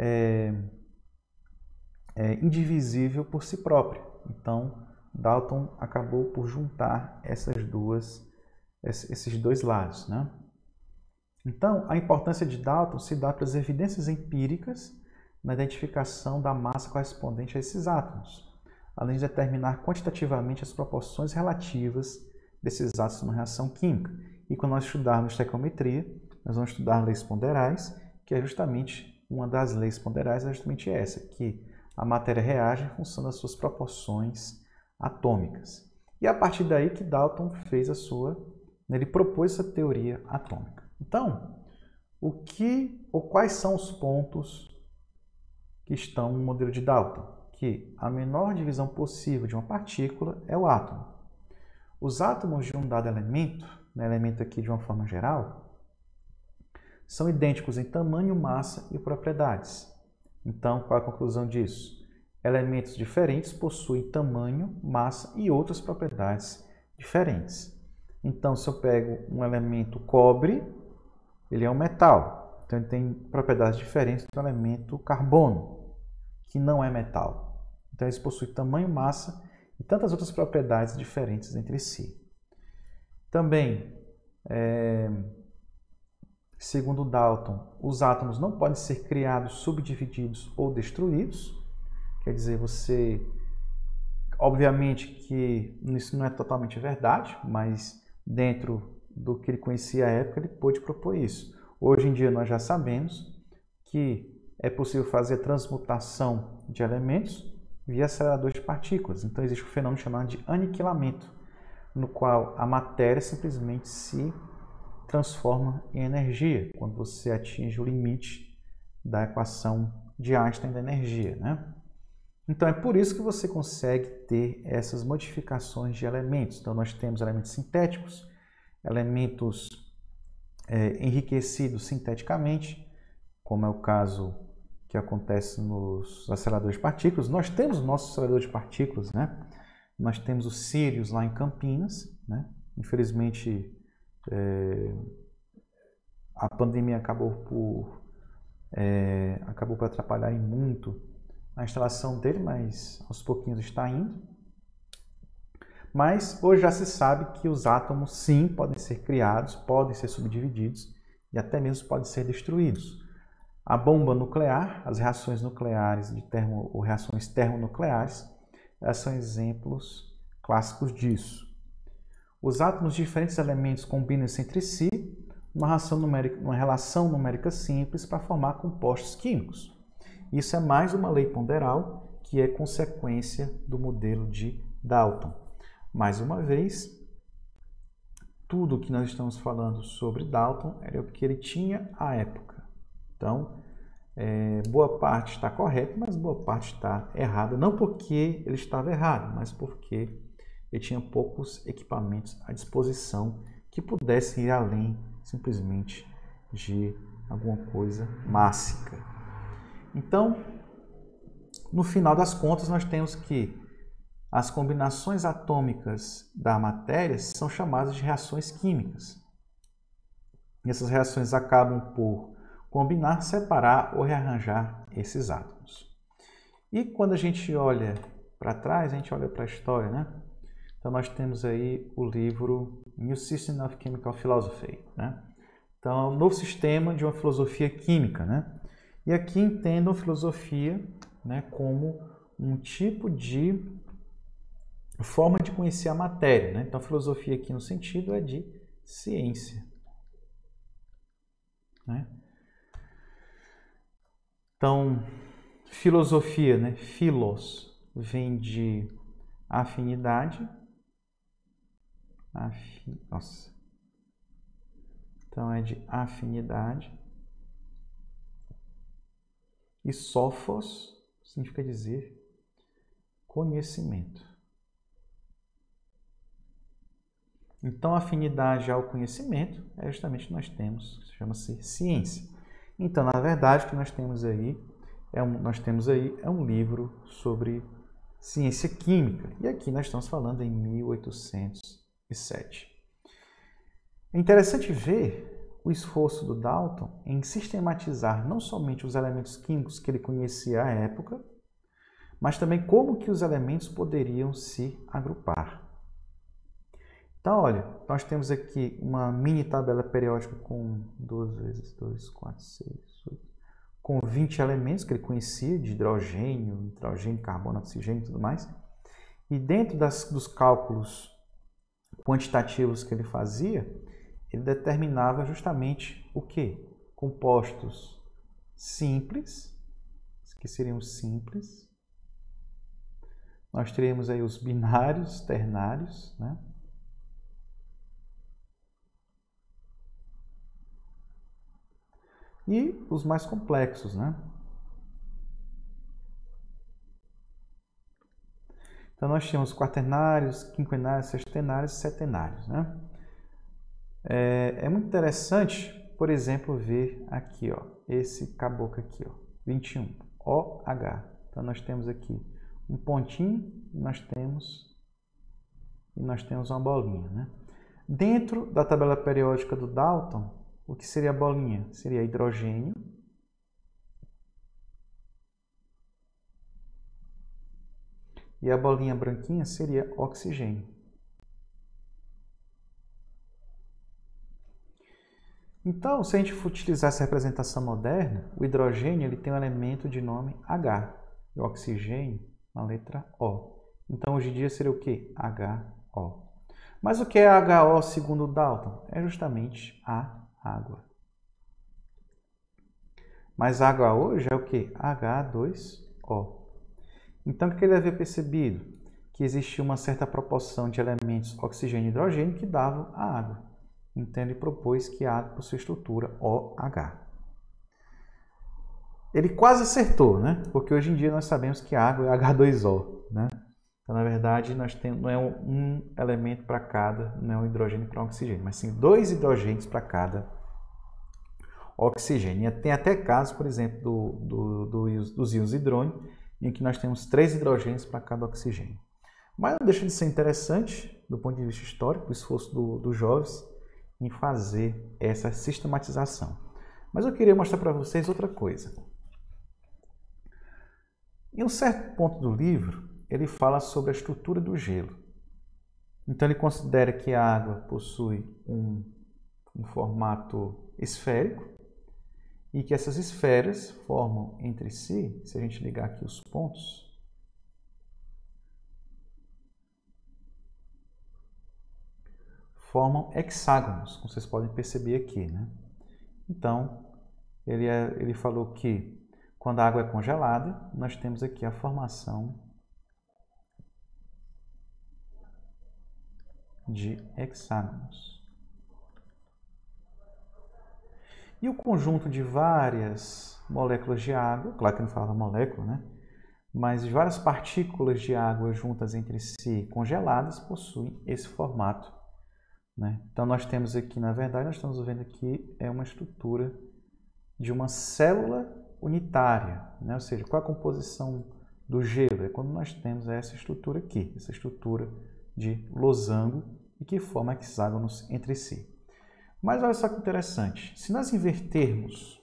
indivisível por si própria. Então, Dalton acabou por juntar esses dois lados, né? Então, a importância de Dalton se dá para as evidências empíricas na identificação da massa correspondente a esses átomos, além de determinar quantitativamente as proporções relativas desses átomos numa reação química. E quando nós estudarmos estequiometria, nós vamos estudar leis ponderais, que é justamente uma das leis ponderais, é justamente essa, que a matéria reage em função das suas proporções atômicas. E é a partir daí que Dalton fez ele propôs essa teoria atômica. Então, quais são os pontos que estão no modelo de Dalton? Que a menor divisão possível de uma partícula é o átomo. Os átomos de um dado elemento, elemento aqui de uma forma geral, são idênticos em tamanho, massa e propriedades. Então, qual é a conclusão disso? Elementos diferentes possuem tamanho, massa e outras propriedades diferentes. Então, se eu pego um elemento cobre, ele é um metal. Então, ele tem propriedades diferentes do elemento carbono, que não é metal. Então, eles possuem tamanho, massa e tantas outras propriedades diferentes entre si. Também, segundo Dalton, os átomos não podem ser criados, subdivididos ou destruídos. Quer dizer, obviamente que isso não é totalmente verdade, mas dentro do que ele conhecia à época, ele pôde propor isso. Hoje em dia nós já sabemos que é possível fazer a transmutação de elementos via acelerador de partículas. Então existe um fenômeno chamado de aniquilamento, no qual a matéria simplesmente se transforma em energia, quando você atinge o limite da equação de Einstein da energia, né? Então é por isso que você consegue ter essas modificações de elementos. Então nós temos elementos sintéticos, elementos enriquecidos sinteticamente, como é o caso que acontece nos aceleradores de partículas. Nós temos o nosso acelerador de partículas, né? Nós temos o Sirius lá em Campinas, né? Infelizmente, a pandemia acabou por atrapalhar muito a instalação dele, mas aos pouquinhos está indo. Mas hoje já se sabe que os átomos sim podem ser criados, podem ser subdivididos e até mesmo podem ser destruídos. A bomba nuclear, as reações nucleares ou reações termonucleares, elas são exemplos clássicos disso. Os átomos de diferentes elementos combinam-se entre si numa relação numérica simples para formar compostos químicos. Isso é mais uma lei ponderal que é consequência do modelo de Dalton. Mais uma vez, tudo que nós estamos falando sobre Dalton era o que ele tinha à época. Então, boa parte está correta, mas boa parte está errada. Não porque ele estava errado, mas porque ele tinha poucos equipamentos à disposição que pudessem ir além simplesmente de alguma coisa mássica. Então, no final das contas, nós temos que as combinações atômicas da matéria são chamadas de reações químicas. E essas reações acabam por combinar, separar ou rearranjar esses átomos. E quando a gente olha para trás, a gente olha para a história, né? Então nós temos aí o livro New System of Chemical Philosophy, né? Então é um novo sistema de uma filosofia química, né? E aqui entendam filosofia, né, como um tipo de forma de conhecer a matéria, né? Então filosofia aqui no sentido é de ciência, né? Então, filosofia, né? Philos vem de afinidade. Então, é de afinidade. E sophos significa dizer conhecimento. Então, afinidade ao conhecimento é justamente o que nós temos, chama-se ciência. Então, na verdade, o que nós temos aí é um livro sobre ciência química. E aqui nós estamos falando em 1807. É interessante ver o esforço do Dalton em sistematizar não somente os elementos químicos que ele conhecia à época, mas também como que os elementos poderiam se agrupar. Então, olha, nós temos aqui uma mini tabela periódica com 2 vezes 2, 4, 6, 8, com 20 elementos que ele conhecia, de hidrogênio, nitrogênio, carbono, oxigênio e tudo mais. E dentro dos cálculos quantitativos que ele fazia, ele determinava justamente o quê? Compostos simples, que seriam simples. Nós teríamos aí os binários, ternários, né? E os mais complexos, né? Então, nós tínhamos quaternários, quinquenários, sextenários e setenários, né? É muito interessante, por exemplo, ver aqui, ó, esse caboclo aqui, ó, 21, OH. Então, nós temos aqui um pontinho e nós temos uma bolinha, né? Dentro da tabela periódica do Dalton, o que seria a bolinha? Seria hidrogênio. E a bolinha branquinha seria oxigênio. Então, se a gente for utilizar essa representação moderna, o hidrogênio ele tem um elemento de nome H. E o oxigênio, uma letra O. Então, hoje em dia seria o quê? HO. Mas o que é HO segundo o Dalton? É justamente a água. Mas a água hoje é o que? H2O. Então, o que ele havia percebido? Que existia uma certa proporção de elementos oxigênio e hidrogênio que davam a água. Então, ele propôs que a água possui estrutura OH. Ele quase acertou, né? Porque hoje em dia nós sabemos que a água é H2O, né? Então, na verdade, não é um elemento para cada, não é um hidrogênio para um oxigênio, mas sim 2 hidrogênios para cada oxigênio. E tem até casos, por exemplo, dos íons hidrônio, em que nós temos 3 hidrogênios para cada oxigênio. Mas não deixa de ser interessante, do ponto de vista histórico, o esforço dos jovens em fazer essa sistematização. Mas eu queria mostrar para vocês outra coisa. Em um certo ponto do livro, ele fala sobre a estrutura do gelo. Então ele considera que a água possui um formato esférico e que essas esferas formam entre si, se a gente ligar aqui os pontos, formam hexágonos, como vocês podem perceber aqui, né? Então, ele falou que quando a água é congelada, nós temos aqui a formação de hexágonos. E o conjunto de várias moléculas de água, claro que não falava molécula, né? Mas várias partículas de água juntas entre si, congeladas, possuem esse formato, né? Então nós temos aqui, na verdade, nós estamos vendo aqui uma estrutura de uma célula unitária, né? Ou seja, qual a composição do gelo? É quando nós temos essa estrutura aqui, essa estrutura de losango e que forma hexágonos entre si. Mas olha só que interessante, se nós invertermos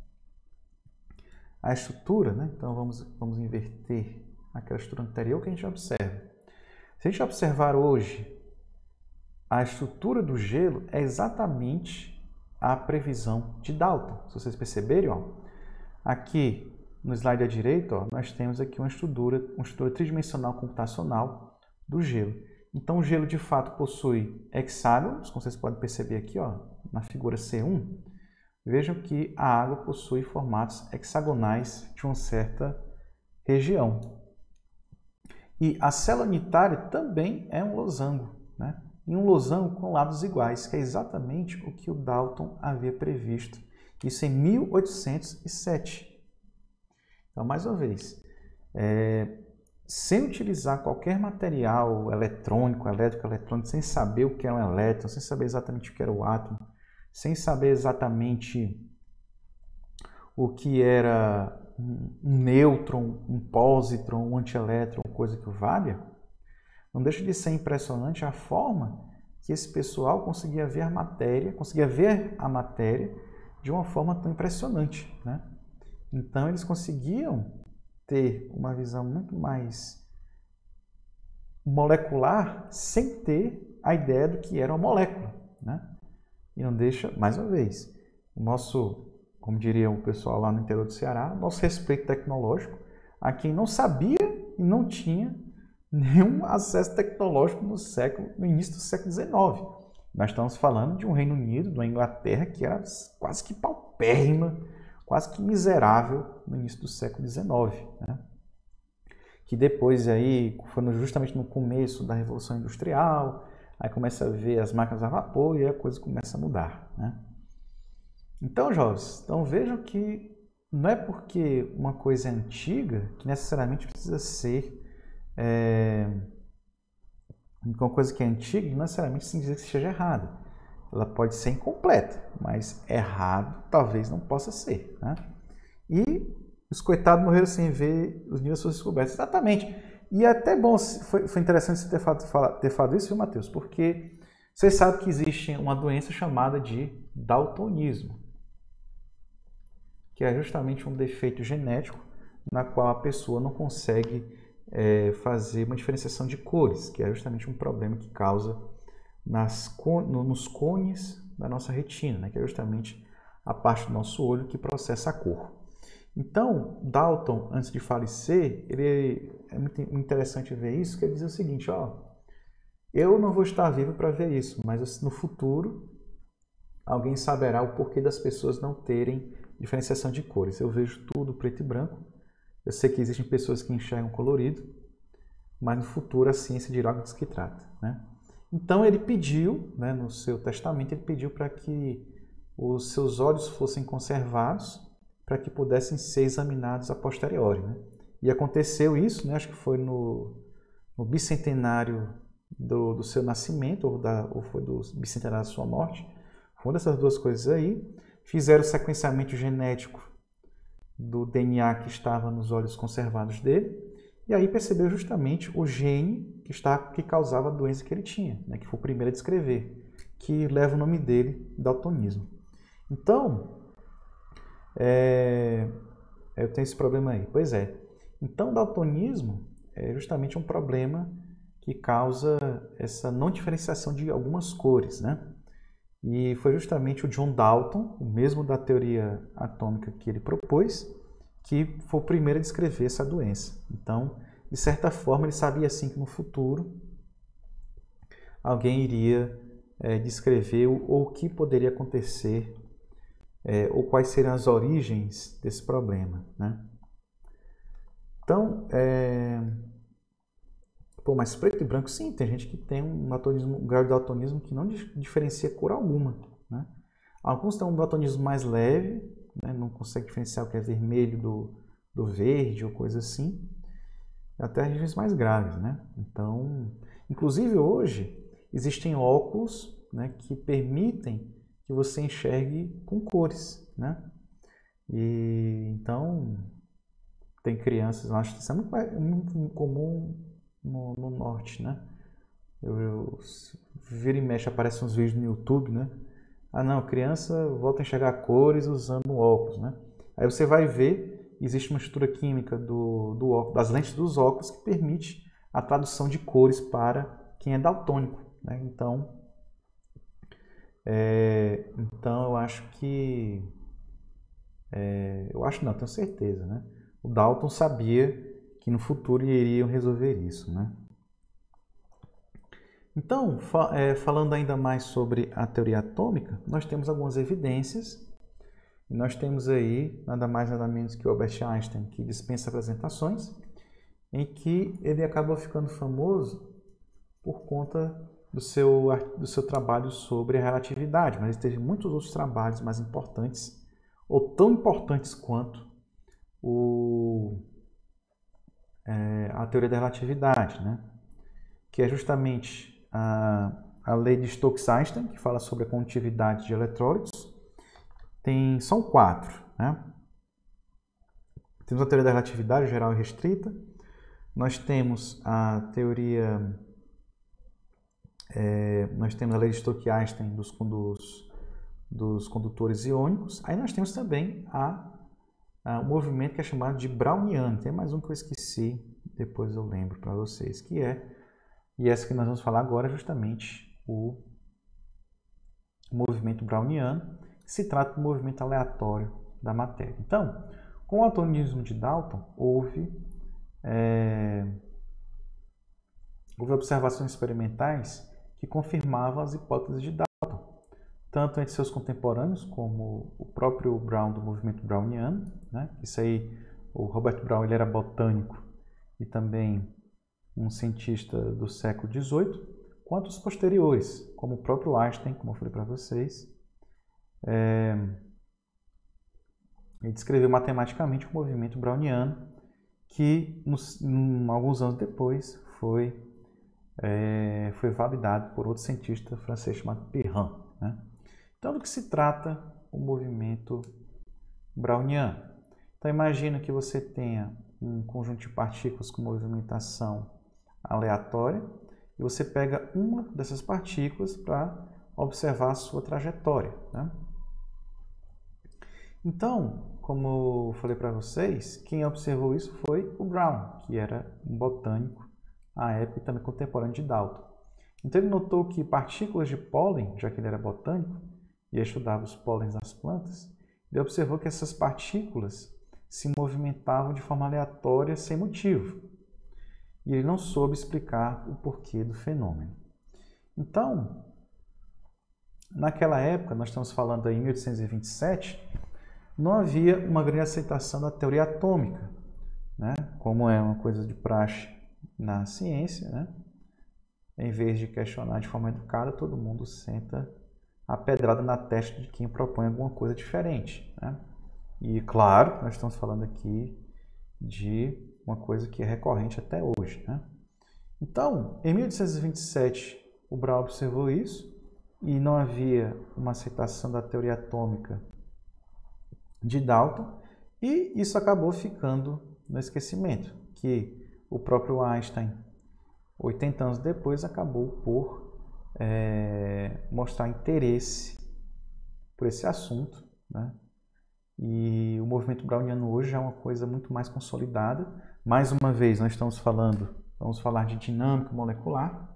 a estrutura, né? Então vamos inverter aquela estrutura anterior que a gente observa. Se a gente observar hoje, a estrutura do gelo é exatamente a previsão de Dalton. Se vocês perceberem, ó, aqui no slide à direita, ó, nós temos aqui uma estrutura tridimensional computacional do gelo. Então o gelo de fato possui hexágonos, como vocês podem perceber aqui, ó, na figura C1. Vejam que a água possui formatos hexagonais de uma certa região. E a célula unitária também é um losango, né? E um losango com lados iguais, que é exatamente o que o Dalton havia previsto. Isso em 1807. Então, mais uma vez, sem utilizar qualquer material eletrônico, elétrico, eletrônico, sem saber o que era um elétron, sem saber exatamente o que era o átomo, sem saber exatamente o que era um nêutron, um pósitron, um antielétron, coisa que o valha, não deixa de ser impressionante a forma que esse pessoal conseguia ver a matéria de uma forma tão impressionante, né? Então eles conseguiam ter uma visão muito mais molecular sem ter a ideia do que era uma molécula, né? E não deixa, mais uma vez, o nosso, como diria o pessoal lá no interior do Ceará, nosso respeito tecnológico a quem não sabia e não tinha nenhum acesso tecnológico no início do século XIX. Nós estamos falando de um Reino Unido, de uma Inglaterra que era quase que paupérrima, quase que miserável no início do século XIX, né? Que depois aí, foi justamente no começo da Revolução Industrial, aí começa a ver as máquinas a vapor e a coisa começa a mudar, né? Então, jovens, vejam que não é porque uma coisa é antiga que necessariamente precisa ser uma coisa que é antiga, não necessariamente sem dizer que seja errada. Ela pode ser incompleta, mas errado talvez não possa ser, né? E os coitados morreram sem ver os níveis suas descobertas. Exatamente. E é até bom, foi interessante você ter falado isso, viu, Matheus? Porque vocês sabem que existe uma doença chamada de daltonismo, que é justamente um defeito genético na qual a pessoa não consegue fazer uma diferenciação de cores, que é justamente um problema que causa nos cones da nossa retina, né? Que é justamente a parte do nosso olho que processa a cor. Então, Dalton, antes de falecer, é muito interessante ver isso, que ele diz o seguinte, ó, eu não vou estar vivo para ver isso, mas no futuro alguém saberá o porquê das pessoas não terem diferenciação de cores. Eu vejo tudo preto e branco. Eu sei que existem pessoas que enxergam colorido, mas no futuro a ciência dirá o que trata, né? Então ele pediu, né, no seu testamento, ele pediu para que os seus olhos fossem conservados para que pudessem ser examinados a posteriori, né? E aconteceu isso, né, acho que foi no bicentenário do seu nascimento, ou foi do bicentenário da sua morte, foi uma dessas duas coisas aí. fizeram o sequenciamento genético do DNA que estava nos olhos conservados dele, e aí percebeu justamente o gene que causava a doença que ele tinha, né, que foi o primeiro a descrever, que leva o nome dele, daltonismo. Então, eu tenho esse problema aí. Pois é. Então, o daltonismo é justamente um problema que causa essa não diferenciação de algumas cores, né? E foi justamente o John Dalton, o mesmo da teoria atômica que ele propôs, que foi o primeiro a descrever essa doença. Então, de certa forma, ele sabia assim que no futuro alguém iria descrever o que poderia acontecer ou quais seriam as origens desse problema, né? Então, mas preto e branco, sim, tem gente que tem um grau de daltonismo que não diferencia cor alguma, né? Alguns têm um daltonismo mais leve, né? Não consegue diferenciar o que é vermelho do verde ou coisa assim, até regiões mais graves, né? Então, inclusive hoje, existem óculos, né, que permitem que você enxergue com cores, né? E então, tem crianças, acho que isso é muito comum no norte, né? Eu vira e mexe, aparecem uns vídeos no YouTube, né? Ah, não, criança volta a enxergar cores usando óculos, né? Aí você vai ver, existe uma estrutura química das lentes dos óculos que permite a tradução de cores para quem é daltônico, né? Então eu acho que... não, tenho certeza, né? O Dalton sabia que no futuro iriam resolver isso, né? Então, falando ainda mais sobre a teoria atômica, nós temos algumas evidências. Nós temos aí nada mais nada menos que o Albert Einstein, que dispensa apresentações, em que ele acaba ficando famoso por conta do seu trabalho sobre a relatividade, mas ele teve muitos outros trabalhos mais importantes, ou tão importantes quanto a teoria da relatividade, né? Que é justamente a lei de Stokes-Einstein, que fala sobre a condutividade de eletrólitos. São 4, né? Temos a teoria da relatividade geral e restrita. Nós temos a lei de Stokes-Einstein dos condutores iônicos. Aí nós temos também o movimento que é chamado de Browniano. Tem mais um que eu esqueci, depois eu lembro para vocês, e essa que nós vamos falar agora é justamente o movimento browniano, que se trata do movimento aleatório da matéria. Então, com o daltonismo de Dalton, houve observações experimentais que confirmavam as hipóteses de Dalton, tanto entre seus contemporâneos, como o próprio Brown do movimento browniano, né? Isso aí, o Robert Brown, ele era botânico e também um cientista do século XVIII, quanto os posteriores, como o próprio Einstein, como eu falei para vocês. Ele descreveu matematicamente o movimento browniano, que alguns anos depois foi validado por outro cientista francês chamado Perrin, né? Então, do que se trata o movimento browniano? Então, imagina que você tenha um conjunto de partículas com movimentação aleatória e você pega uma dessas partículas para observar a sua trajetória, né? Então, como eu falei para vocês, quem observou isso foi o Brown, que era um botânico à época e também contemporâneo de Dalton. Então ele notou que partículas de pólen, já que ele era botânico e estudava os pólens das plantas, ele observou que essas partículas se movimentavam de forma aleatória sem motivo. E ele não soube explicar o porquê do fenômeno. Então, naquela época, nós estamos falando aí em 1827, não havia uma grande aceitação da teoria atômica, né? Como é uma coisa de praxe na ciência, né? Em vez de questionar de forma educada, todo mundo senta a pedrada na testa de quem propõe alguma coisa diferente, né? E, claro, nós estamos falando aqui de uma coisa que é recorrente até hoje, né? Então, em 1827, o Brown observou isso e não havia uma aceitação da teoria atômica de Dalton, e isso acabou ficando no esquecimento, que o próprio Einstein, 80 anos depois, acabou por mostrar interesse por esse assunto, né? E o movimento browniano hoje é uma coisa muito mais consolidada. Mais uma vez, nós vamos falar de dinâmica molecular.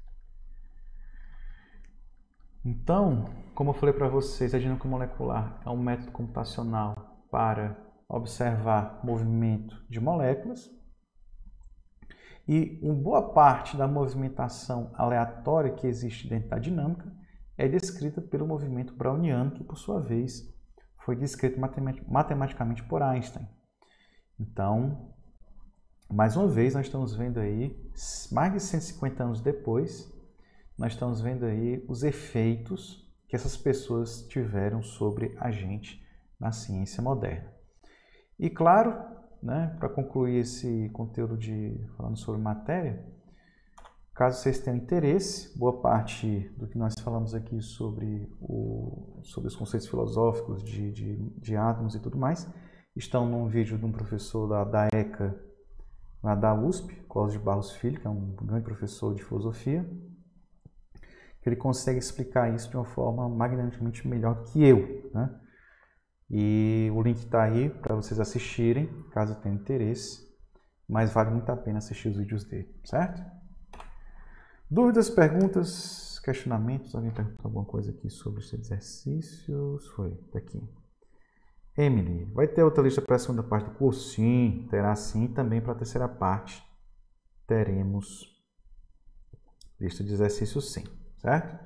Então, como eu falei para vocês, a dinâmica molecular é um método computacional para observar movimento de moléculas. E uma boa parte da movimentação aleatória que existe dentro da dinâmica é descrita pelo movimento browniano, que por sua vez foi descrito matematicamente por Einstein. Então, mais uma vez, nós estamos vendo aí, mais de 150 anos depois, nós estamos vendo aí os efeitos que essas pessoas tiveram sobre a gente na ciência moderna. E claro, né, para concluir esse conteúdo falando sobre matéria, caso vocês tenham interesse, boa parte do que nós falamos aqui sobre os conceitos filosóficos de átomos e tudo mais, estão num vídeo de um professor da ECA, lá da USP, Cláudio de Barros Filho, que é um grande professor de filosofia, que ele consegue explicar isso de uma forma magnificamente melhor que eu, né? E o link está aí para vocês assistirem, caso tenham interesse, mas vale muito a pena assistir os vídeos dele, certo? Dúvidas, perguntas, questionamentos? Alguém perguntou alguma coisa aqui sobre esses exercícios? Foi, daqui. Emily, vai ter outra lista para a segunda parte do curso? Sim, terá sim. E também para a terceira parte teremos lista de exercícios sim, certo?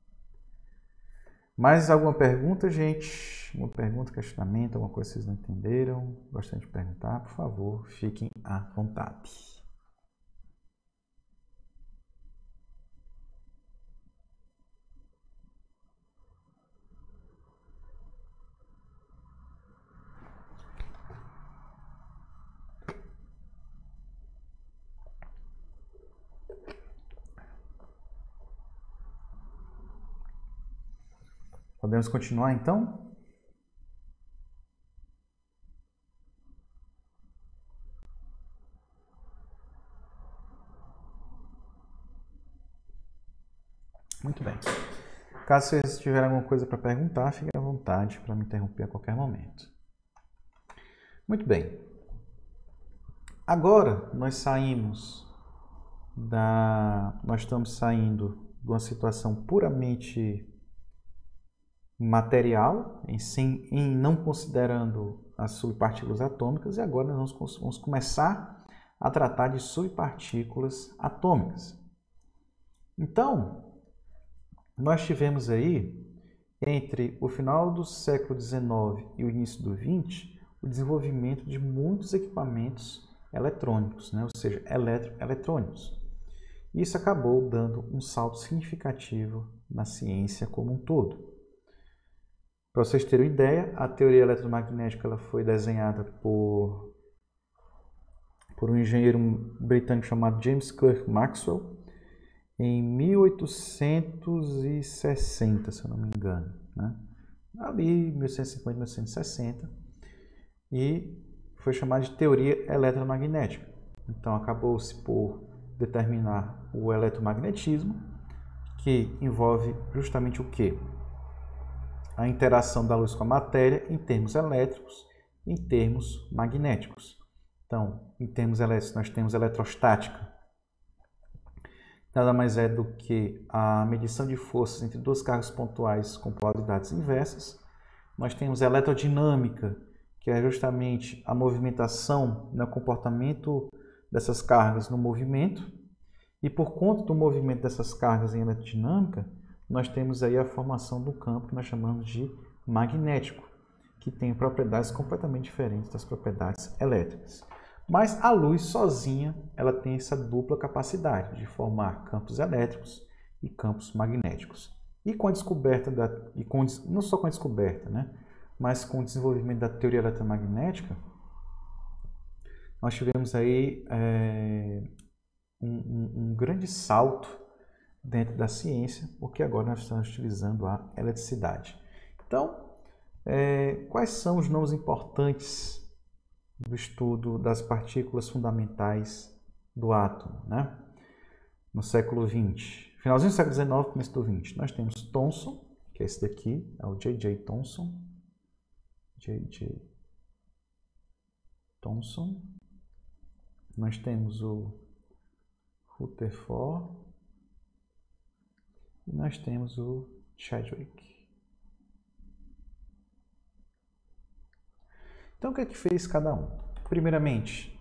Mais alguma pergunta, gente? Alguma pergunta, questionamento, alguma coisa que vocês não entenderam? Gostaria de perguntar? Por favor, fiquem à vontade. Podemos continuar então? Muito bem. Caso vocês tiverem alguma coisa para perguntar, fiquem à vontade para me interromper a qualquer momento. Muito bem. Agora nós estamos saindo de uma situação puramente material, em não considerando as subpartículas atômicas, e agora nós vamos começar a tratar de subpartículas atômicas. Então, nós tivemos aí, entre o final do século XIX e o início do XX, o desenvolvimento de muitos equipamentos eletrônicos, né? Ou seja, eletrônicos. Isso acabou dando um salto significativo na ciência como um todo. Para vocês terem uma ideia, a teoria eletromagnética ela foi desenhada por um engenheiro britânico chamado James Clerk Maxwell em 1860, se eu não me engano, né? Ali 1850, 1860, e foi chamada de teoria eletromagnética. Então acabou-se por determinar o eletromagnetismo, que envolve justamente o quê? A interação da luz com a matéria em termos elétricos e em termos magnéticos. Então, em termos elétricos, nós temos eletrostática. Nada mais é do que a medição de forças entre duas cargas pontuais com polaridades inversas. Nós temos eletrodinâmica, que é justamente a movimentação, o comportamento dessas cargas no movimento. E por conta do movimento dessas cargas em eletrodinâmica, nós temos aí a formação do campo que nós chamamos de magnético, que tem propriedades completamente diferentes das propriedades elétricas. Mas a luz sozinha, ela tem essa dupla capacidade de formar campos elétricos e campos magnéticos. E com a descoberta não só com a descoberta, né, mas com o desenvolvimento da teoria eletromagnética, nós tivemos aí um grande salto dentro da ciência, porque agora nós estamos utilizando a eletricidade. Então, Quais são os nomes importantes do estudo das partículas fundamentais do átomo, né? No século XX? Finalzinho do século XIX, começo do XX. Nós temos Thomson, que é esse daqui, é o J.J. Thomson. J.J. Thomson. Nós temos o Rutherford. E nós temos o Chadwick. Então, o que é que fez cada um? Primeiramente,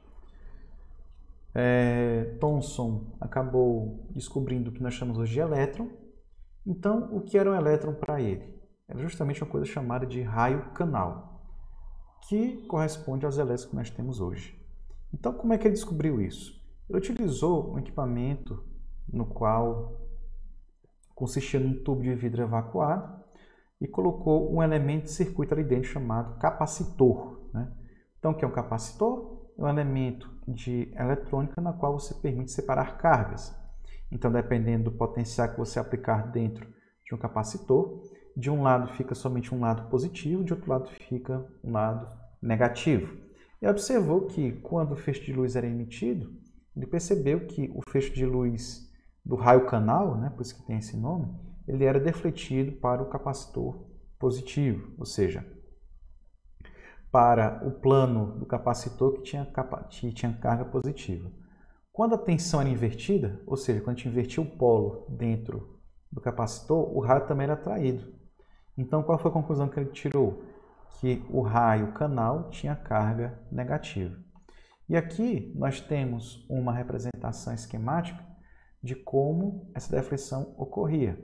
Thomson acabou descobrindo o que nós chamamos hoje de elétron. Então, o que era um elétron para ele? Era justamente uma coisa chamada de raio-canal, que corresponde aos elétrons que nós temos hoje. Então, como é que ele descobriu isso? Ele utilizou um equipamento no qual consistia num tubo de vidro evacuado e colocou um elemento de circuito ali dentro chamado capacitor, né? Então, o que é um capacitor? É um elemento de eletrônica na qual você permite separar cargas. Então, dependendo do potencial que você aplicar dentro de um capacitor, de um lado fica somente um lado positivo, de outro lado fica um lado negativo. E observou que quando o feixe de luz era emitido, ele percebeu que o feixe de luz do raio-canal, né, por isso que tem esse nome, ele era defletido para o capacitor positivo, ou seja, para o plano do capacitor que tinha carga positiva. Quando a tensão era invertida, ou seja, quando a gente invertia o polo dentro do capacitor, o raio também era atraído. Então, qual foi a conclusão que ele tirou? Que o raio-canal tinha carga negativa. E aqui nós temos uma representação esquemática de como essa deflexão ocorria.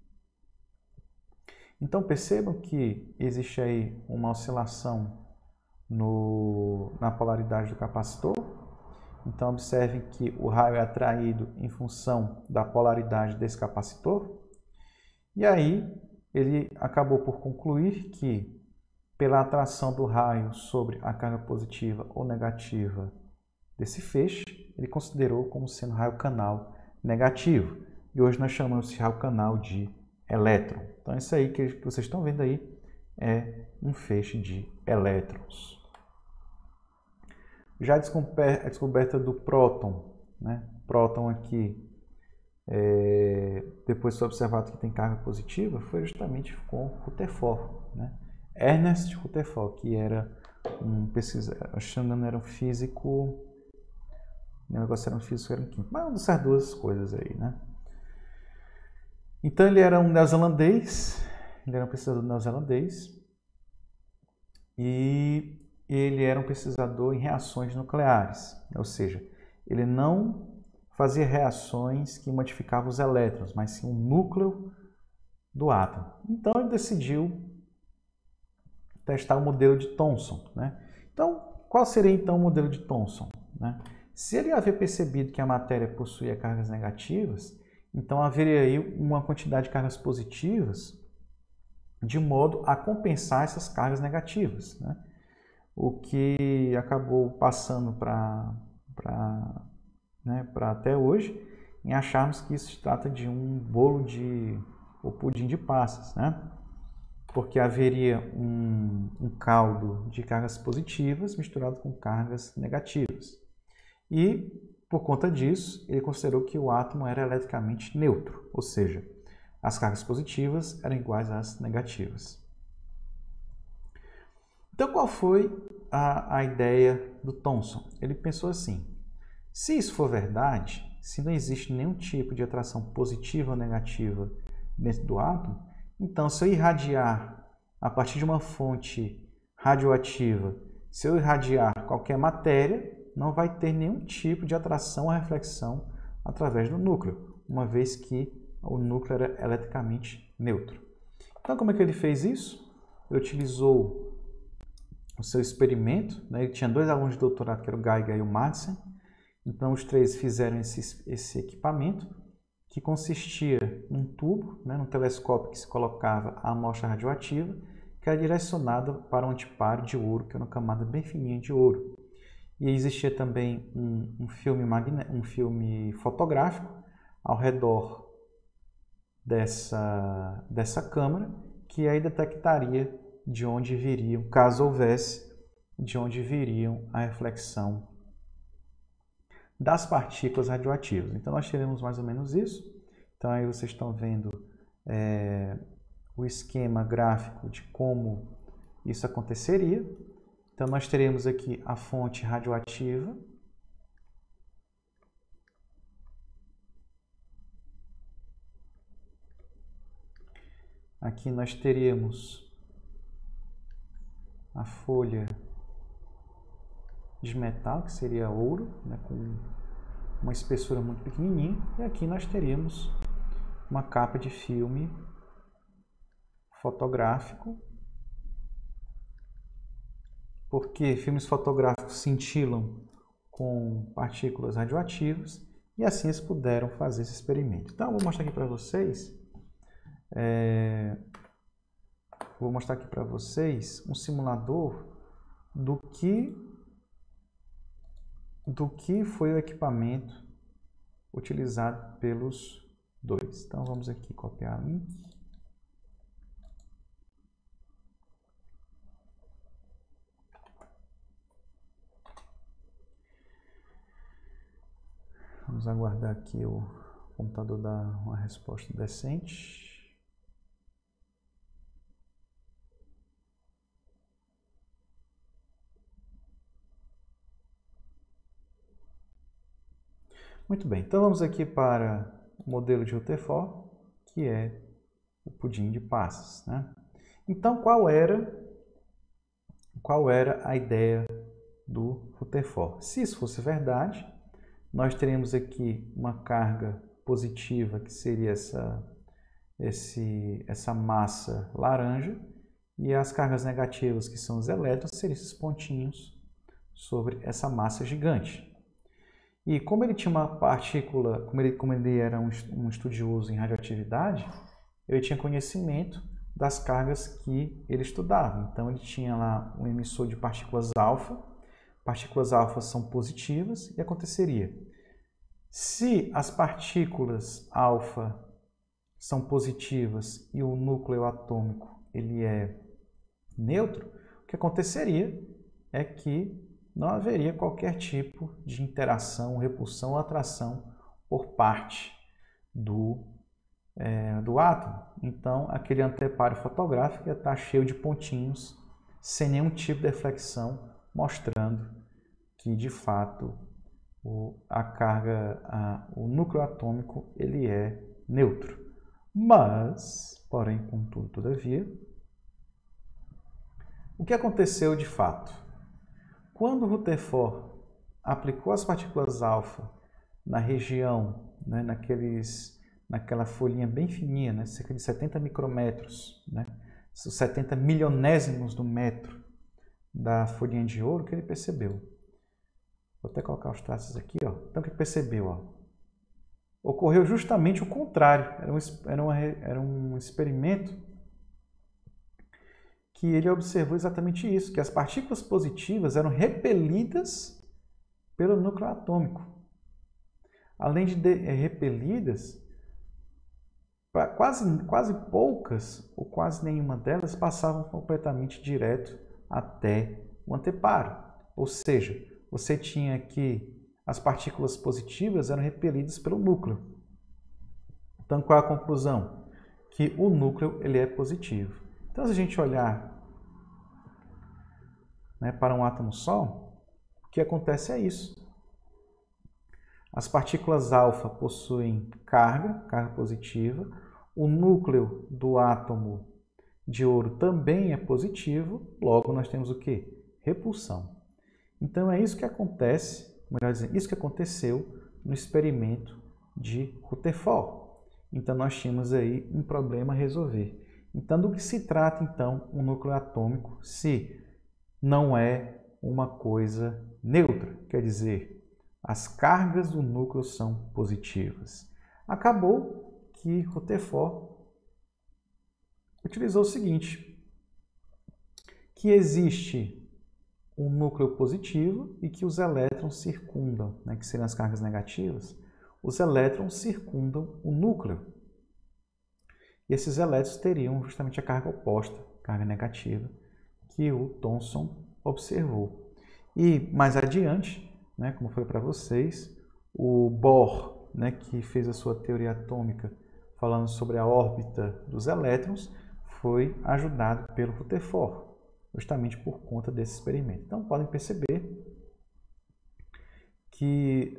Então percebam que existe aí uma oscilação na polaridade do capacitor. Então observem que o raio é atraído em função da polaridade desse capacitor. E aí ele acabou por concluir que pela atração do raio sobre a carga positiva ou negativa desse feixe, ele considerou como sendo raio-canal negativo. E hoje nós chamamos esse raio-canal de elétron. Então isso aí que vocês estão vendo aí é um feixe de elétrons. Já a descoberta do próton, né? Próton aqui, depois foi observado que tem carga positiva, foi justamente com Rutherford, né? Ernest Rutherford, que era um pesquisador, acho que não era um físico, o negócio era um físico, era um químico, mas dessas duas coisas aí, né? Então ele era um neozelandês, ele era um pesquisador neozelandês e ele era um pesquisador em reações nucleares, ou seja, ele não fazia reações que modificavam os elétrons, mas sim o núcleo do átomo. Então ele decidiu testar o modelo de Thomson, né? Então, qual seria então o modelo de Thomson, né? Se ele havia percebido que a matéria possuía cargas negativas, então haveria aí uma quantidade de cargas positivas de modo a compensar essas cargas negativas, né? O que acabou passando para até hoje em acharmos que isso se trata de um bolo ou pudim de passas, né? Porque haveria um caldo de cargas positivas misturado com cargas negativas. E, por conta disso, ele considerou que o átomo era eletricamente neutro, ou seja, as cargas positivas eram iguais às negativas. Então, qual foi a ideia do Thomson? Ele pensou assim: se isso for verdade, se não existe nenhum tipo de atração positiva ou negativa dentro do átomo, então se eu irradiar a partir de uma fonte radioativa, se eu irradiar qualquer matéria, não vai ter nenhum tipo de atração ou reflexão através do núcleo, uma vez que o núcleo era eletricamente neutro. Então, como é que ele fez isso? Ele utilizou o seu experimento, né? Ele tinha dois alunos de doutorado, que eram o Geiger e o Madsen. Então, os três fizeram esse equipamento, que consistia num tubo, né, num telescópio que se colocava a amostra radioativa, que era direcionada para um antiparo de ouro, que era uma camada bem fininha de ouro. E existia também um filme fotográfico ao redor dessa câmara, que aí detectaria de onde viriam, caso houvesse, de onde viriam a reflexão das partículas radioativas. Então, nós teremos mais ou menos isso. Então, aí vocês estão vendo o esquema gráfico de como isso aconteceria. Então, nós teremos aqui a fonte radioativa. Aqui nós teríamos a folha de metal, que seria ouro, né, com uma espessura muito pequenininha. E aqui nós teríamos uma capa de filme fotográfico, porque filmes fotográficos cintilam com partículas radioativas, e assim eles puderam fazer esse experimento. Então, eu vou mostrar aqui para vocês, um simulador do que foi o equipamento utilizado pelos dois. Então, vamos aqui copiar o link. Vamos aguardar aqui o computador dar uma resposta decente. Muito bem, então vamos aqui para o modelo de Rutherford, que é o pudim de passas, né? Então, qual era a ideia do Rutherford? Se isso fosse verdade, nós teríamos aqui uma carga positiva, que seria essa massa laranja, e as cargas negativas, que são os elétrons, seriam esses pontinhos sobre essa massa gigante. E como ele tinha uma partícula, como ele era um estudioso em radioatividade, ele tinha conhecimento das cargas que ele estudava. Então, ele tinha lá um emissor de partículas alfa. Partículas alfa são positivas, e aconteceria: se as partículas alfa são positivas e o núcleo atômico ele é neutro, o que aconteceria é que não haveria qualquer tipo de interação, repulsão ou atração por parte do átomo. Então, aquele anteparo fotográfico ia estar cheio de pontinhos, sem nenhum tipo de reflexão, mostrando que, de fato, o núcleo atômico ele é neutro. Mas, porém, contudo, todavia, o que aconteceu de fato? Quando Rutherford aplicou as partículas alfa na região, né, naquela folhinha bem fininha, né, cerca de 70 micrômetros, né, 70 milionésimos do metro da folhinha de ouro, que ele percebeu. Vou até colocar os traços aqui. Ó. Então, o que ele percebeu? Ó? Ocorreu justamente o contrário. Era um experimento que ele observou exatamente isso, que as partículas positivas eram repelidas pelo núcleo atômico. Além de repelidas, quase poucas, ou quase nenhuma delas, passavam completamente direto até o anteparo. Ou seja, você tinha que as partículas positivas eram repelidas pelo núcleo. Então, qual é a conclusão? Que o núcleo ele é positivo. Então, se a gente olhar, né, para um átomo só, o que acontece é isso. As partículas alfa possuem carga positiva. O núcleo do átomo de ouro também é positivo. Logo, nós temos o quê? Repulsão. Então, é isso que acontece, melhor dizendo, isso que aconteceu no experimento de Rutherford. Então, nós tínhamos aí um problema a resolver. Então, do que se trata, então, um núcleo atômico se não é uma coisa neutra? Quer dizer, as cargas do núcleo são positivas. Acabou que Rutherford utilizou o seguinte, que existe um núcleo positivo e que os elétrons circundam, né, que seriam as cargas negativas, os elétrons circundam o núcleo. E esses elétrons teriam justamente a carga oposta, carga negativa, que o Thomson observou. E mais adiante, né, como foi para vocês, o Bohr, né, que fez a sua teoria atômica falando sobre a órbita dos elétrons, foi ajudado pelo Rutherford, justamente por conta desse experimento. Então, podem perceber que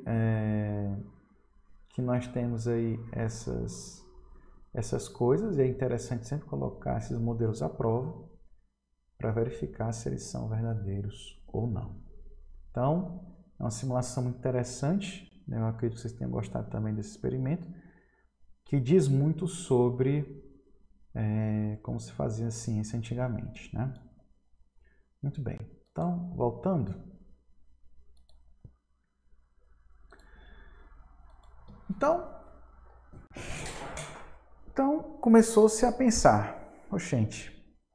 nós temos aí essas coisas, e é interessante sempre colocar esses modelos à prova para verificar se eles são verdadeiros ou não. Então, é uma simulação muito interessante, né? Eu acredito que vocês tenham gostado também desse experimento, que diz muito sobre como se fazia ciência antigamente, né? Muito bem. Então, voltando. Então começou-se a pensar, oxente,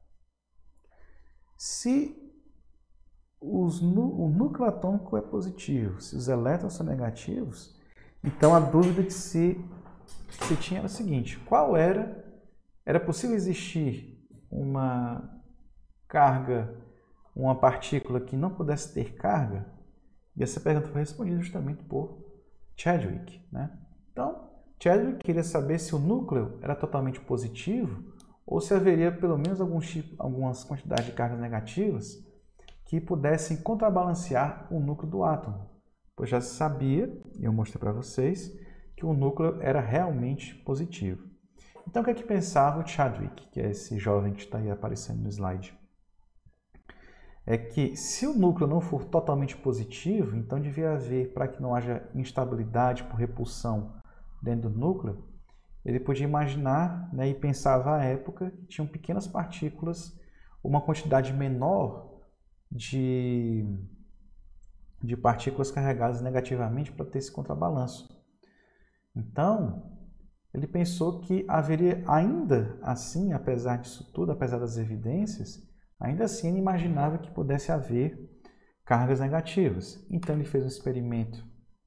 se o núcleo atômico é positivo, se os elétrons são negativos, então a dúvida que se tinha era o seguinte: qual era possível existir uma carga, uma partícula que não pudesse ter carga? E essa pergunta foi respondida justamente por Chadwick, né? Então, Chadwick queria saber se o núcleo era totalmente positivo ou se haveria pelo menos algumas quantidades de cargas negativas que pudessem contrabalancear o núcleo do átomo. Pois já se sabia, e eu mostrei para vocês, que o núcleo era realmente positivo. Então, o que é que pensava o Chadwick, que é esse jovem que está aí aparecendo no slide? É que se o núcleo não for totalmente positivo, então devia haver, para que não haja instabilidade por repulsão dentro do núcleo, ele podia imaginar, né, e pensava à época que tinham pequenas partículas, uma quantidade menor de partículas carregadas negativamente para ter esse contrabalanço. Então, ele pensou que haveria ainda assim, apesar disso tudo, apesar das evidências, ainda assim ele imaginava que pudesse haver cargas negativas. Então ele fez um experimento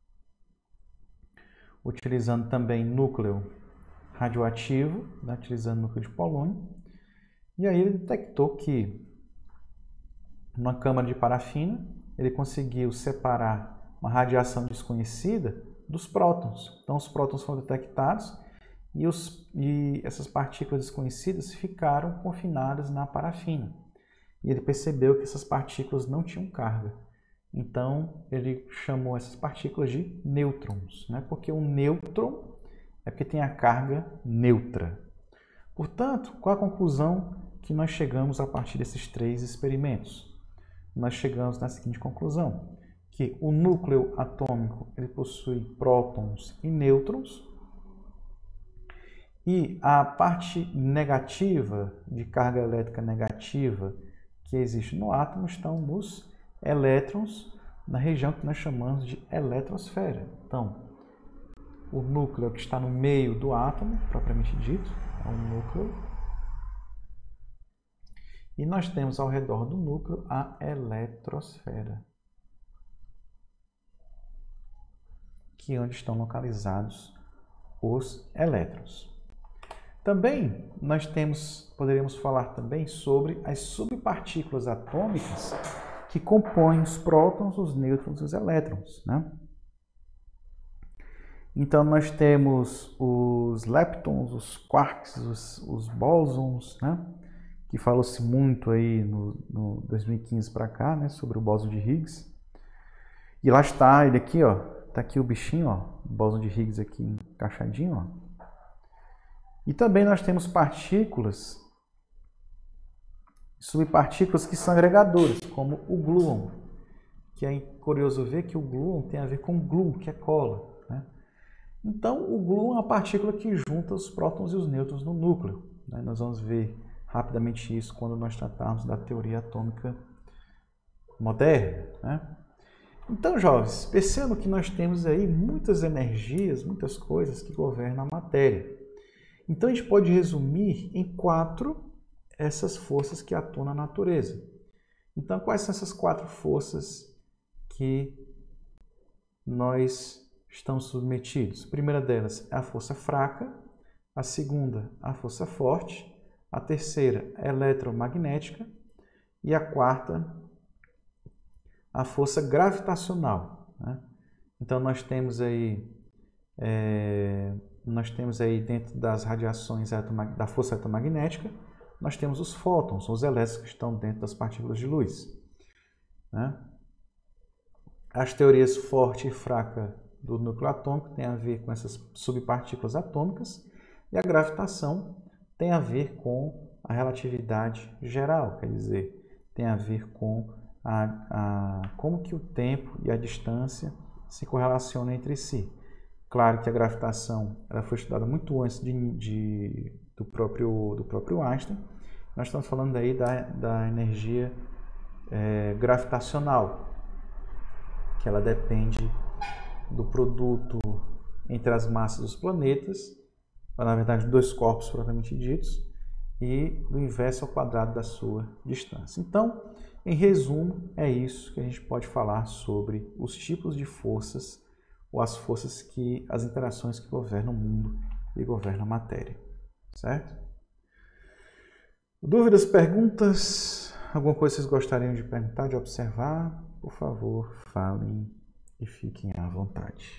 utilizando também núcleo radioativo, né, utilizando núcleo de polônio, e aí ele detectou que numa câmara de parafina ele conseguiu separar uma radiação desconhecida dos prótons. Então os prótons foram detectados e essas partículas desconhecidas ficaram confinadas na parafina. E ele percebeu que essas partículas não tinham carga. Então, ele chamou essas partículas de nêutrons, né? Porque um nêutron é porque tem a carga neutra. Portanto, qual a conclusão que nós chegamos a partir desses três experimentos? Nós chegamos na seguinte conclusão, que o núcleo atômico ele possui prótons e nêutrons, e a parte negativa, de carga elétrica negativa, que existe no átomo, estão nos elétrons, na região que nós chamamos de eletrosfera. Então, o núcleo que está no meio do átomo, propriamente dito, é um núcleo. E nós temos ao redor do núcleo a eletrosfera, que é onde estão localizados os elétrons. Também nós poderíamos falar também sobre as subpartículas atômicas que compõem os prótons, os nêutrons e os elétrons, né? Então nós temos os leptons, os quarks, os bósons, né? Que falou-se muito aí no 2015 para cá, né? Sobre o bóson de Higgs. E lá está ele aqui, ó. Tá aqui o bichinho, ó. O bóson de Higgs aqui encaixadinho, ó. E também nós temos partículas, subpartículas que são agregadoras, como o gluon, que é curioso ver que o gluon tem a ver com glue, que é cola, né? Então, o gluon é uma partícula que junta os prótons e os nêutrons no núcleo, né? Nós vamos ver rapidamente isso quando nós tratarmos da teoria atômica moderna, né? Então, jovens, percebam que nós temos aí muitas energias, muitas coisas que governam a matéria. Então, a gente pode resumir em 4 essas forças que atuam na natureza. Então, quais são essas 4 forças que nós estamos submetidos? A primeira delas é a força fraca, a segunda, a força forte, A terceira, eletromagnética. E a quarta, a força gravitacional, né? Então, nós temos aí dentro das radiações da força eletromagnética, nós temos os fótons, os elétrons que estão dentro das partículas de luz, né? As teorias forte e fraca do núcleo atômico têm a ver com essas subpartículas atômicas, e a gravitação tem a ver com a relatividade geral, quer dizer, tem a ver com como que o tempo e a distância se correlacionam entre si. Claro que a gravitação ela foi estudada muito antes do próprio Einstein. Nós estamos falando aí da energia gravitacional, que ela depende do produto entre as massas dos planetas, na verdade, dois corpos propriamente ditos, e do inverso ao quadrado da sua distância. Então, em resumo, é isso que a gente pode falar sobre os tipos de forças ou as interações que governam o mundo e governam a matéria, certo? Dúvidas, perguntas? Alguma coisa que vocês gostariam de perguntar, de observar? Por favor, falem e fiquem à vontade.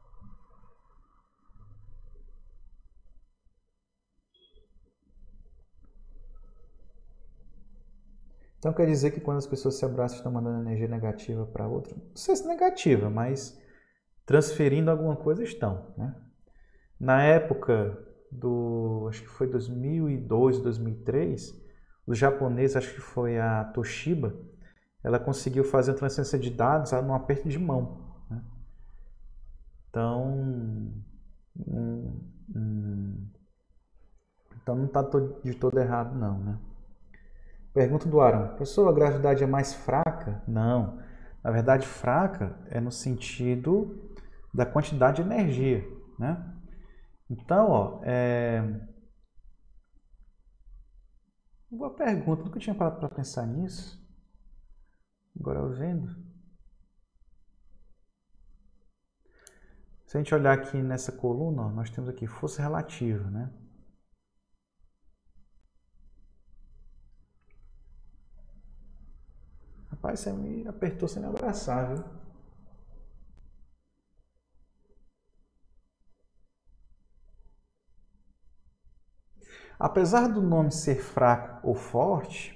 Então quer dizer que quando as pessoas se abraçam estão mandando energia negativa para outra? Não sei se negativa, mas transferindo alguma coisa estão, né? Na época acho que foi 2002, 2003, os japoneses, acho que foi a Toshiba, ela conseguiu fazer a transferência de dados num aperto de mão, né? Então não está de todo errado não, né? Pergunta do Aaron: professor, a gravidade é mais fraca? Não. Na verdade, fraca é no sentido da quantidade de energia, né? Então, boa pergunta. Nunca tinha parado para pensar nisso. Agora eu vendo. Se a gente olhar aqui nessa coluna, nós temos aqui força relativa, né? Rapaz, você me apertou sem me abraçar, viu? Apesar do nome ser fraco ou forte,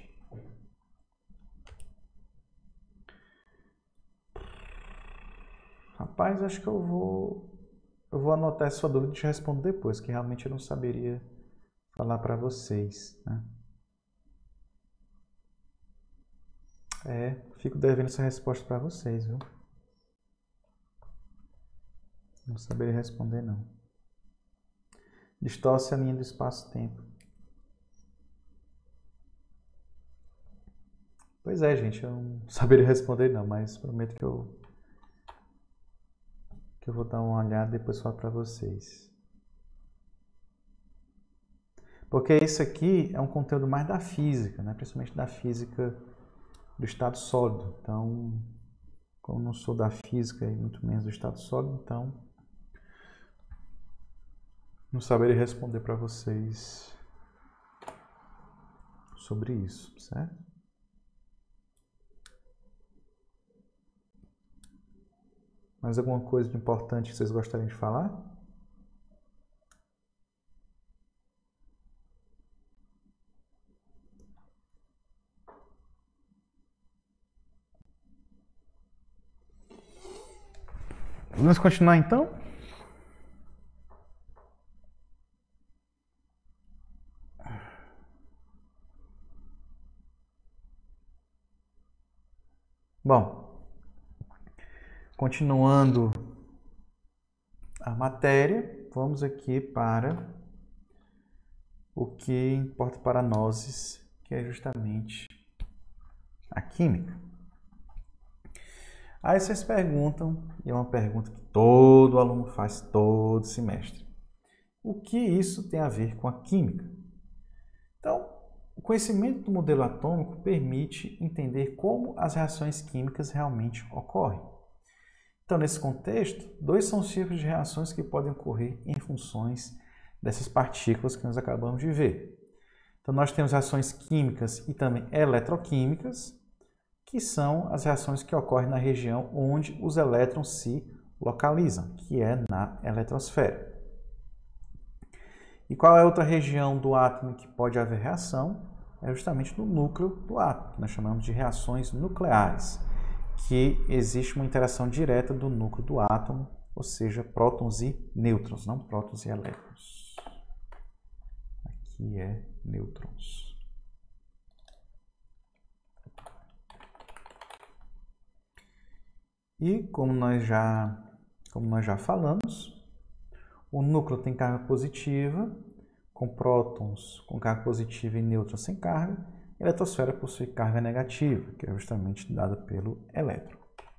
rapaz, acho que eu vou anotar essa sua dúvida e te respondo depois, que realmente eu não saberia falar para vocês, né? Fico devendo essa resposta para vocês, viu? Não saberia responder, não. Distorce a linha do espaço-tempo. Pois é, gente, eu não saberia responder, não, mas prometo que eu vou dar uma olhada e depois falar para vocês. Porque isso aqui é um conteúdo mais da física, né? Principalmente da física do estado sólido. Então, como eu não sou da física e muito menos do estado sólido, então não saberia responder para vocês sobre isso, certo? Mais alguma coisa de importante que vocês gostariam de falar? Vamos continuar então? Bom, continuando a matéria, vamos aqui para o que importa para nós, que é justamente a química. Aí vocês perguntam, e é uma pergunta que todo aluno faz todo semestre: o que isso tem a ver com a química? Então, o conhecimento do modelo atômico permite entender como as reações químicas realmente ocorrem. Então, nesse contexto, dois são os tipos de reações que podem ocorrer em funções dessas partículas que nós acabamos de ver. Então, nós temos reações químicas e também eletroquímicas, que são as reações que ocorrem na região onde os elétrons se localizam, que é na eletrosfera. E qual é a outra região do átomo que pode haver reação? É justamente no núcleo do átomo, que nós chamamos de reações nucleares, que existe uma interação direta do núcleo do átomo, ou seja, prótons e nêutrons, não prótons e elétrons. Aqui é nêutrons. E como nós já falamos, o núcleo tem carga positiva, com prótons com carga positiva e nêutrons sem carga. A eletrosfera possui carga negativa, que é justamente dada pelo elétron.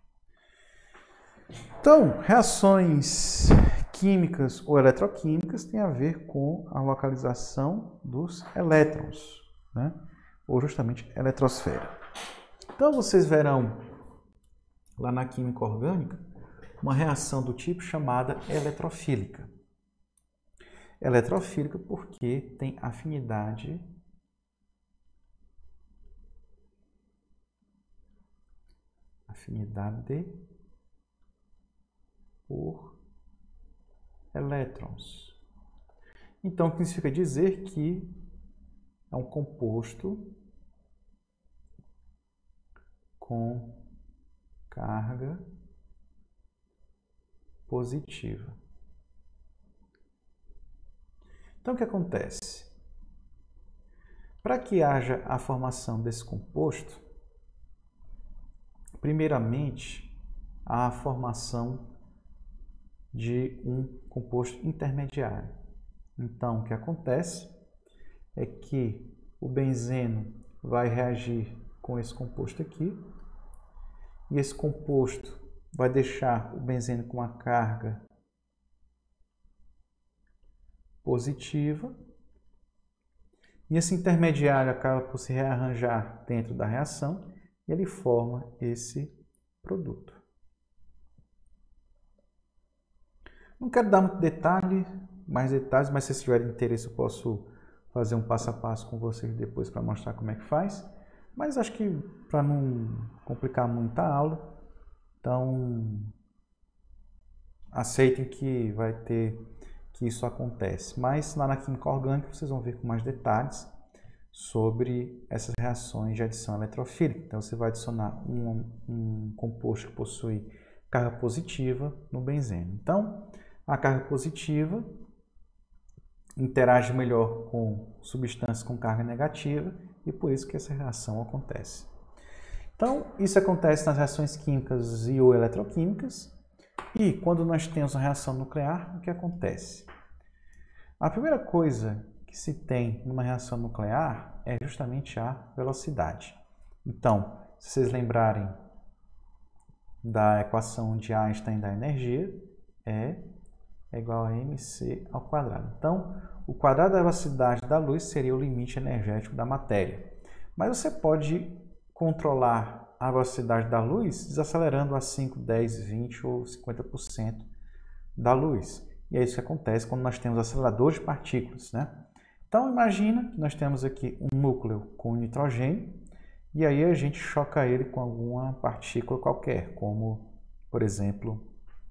Então, reações químicas ou eletroquímicas têm a ver com a localização dos elétrons, né? Ou justamente eletrosfera. Então, vocês verão lá na química orgânica uma reação do tipo chamada eletrofílica. Eletrofílica porque tem afinidade por elétrons. Então, o que significa dizer que é um composto com carga positiva. Então, o que acontece? Para que haja a formação desse composto, primeiramente, há a formação de um composto intermediário. Então, o que acontece é que o benzeno vai reagir com esse composto aqui, e esse composto vai deixar o benzeno com uma carga positiva, e esse intermediário acaba por se rearranjar dentro da reação e ele forma esse produto. Não quero dar mais detalhes, mas se vocês tiverem interesse eu posso fazer um passo a passo com vocês depois para mostrar como é que faz. Mas acho que para não complicar muito a aula, então aceitem que isso acontece. Mas lá na química orgânica vocês vão ver com mais detalhes sobre essas reações de adição eletrofílica. Então você vai adicionar um composto que possui carga positiva no benzeno. Então a carga positiva interage melhor com substâncias com carga negativa e por isso que essa reação acontece. Então, isso acontece nas reações químicas e ou eletroquímicas. E quando nós temos uma reação nuclear, o que acontece? A primeira coisa que se tem numa reação nuclear é justamente a velocidade. Então, se vocês lembrarem da equação de Einstein da energia, E é igual a mc ao quadrado. Então, o quadrado da velocidade da luz seria o limite energético da matéria. Mas você pode controlar a velocidade da luz desacelerando a 5, 10, 20 ou 50% da luz. E é isso que acontece quando nós temos aceleradores de partículas, né? Então, imagina que nós temos aqui um núcleo com nitrogênio e aí a gente choca ele com alguma partícula qualquer, como, por exemplo,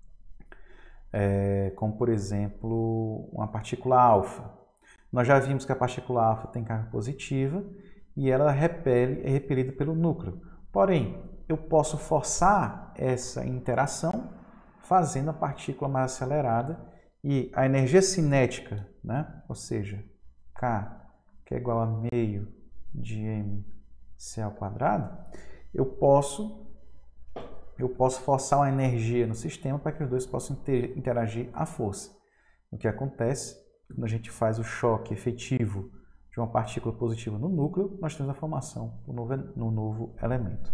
uma partícula alfa. Nós já vimos que a partícula alfa tem carga positiva e ela é repelida pelo núcleo. Porém, eu posso forçar essa interação fazendo a partícula mais acelerada e a energia cinética, né? Ou seja, K, que é igual a meio de mc ao quadrado, eu posso forçar uma energia no sistema para que os dois possam interagir à força. O que acontece quando a gente faz o choque efetivo de uma partícula positiva no núcleo, nós temos a formação do novo elemento.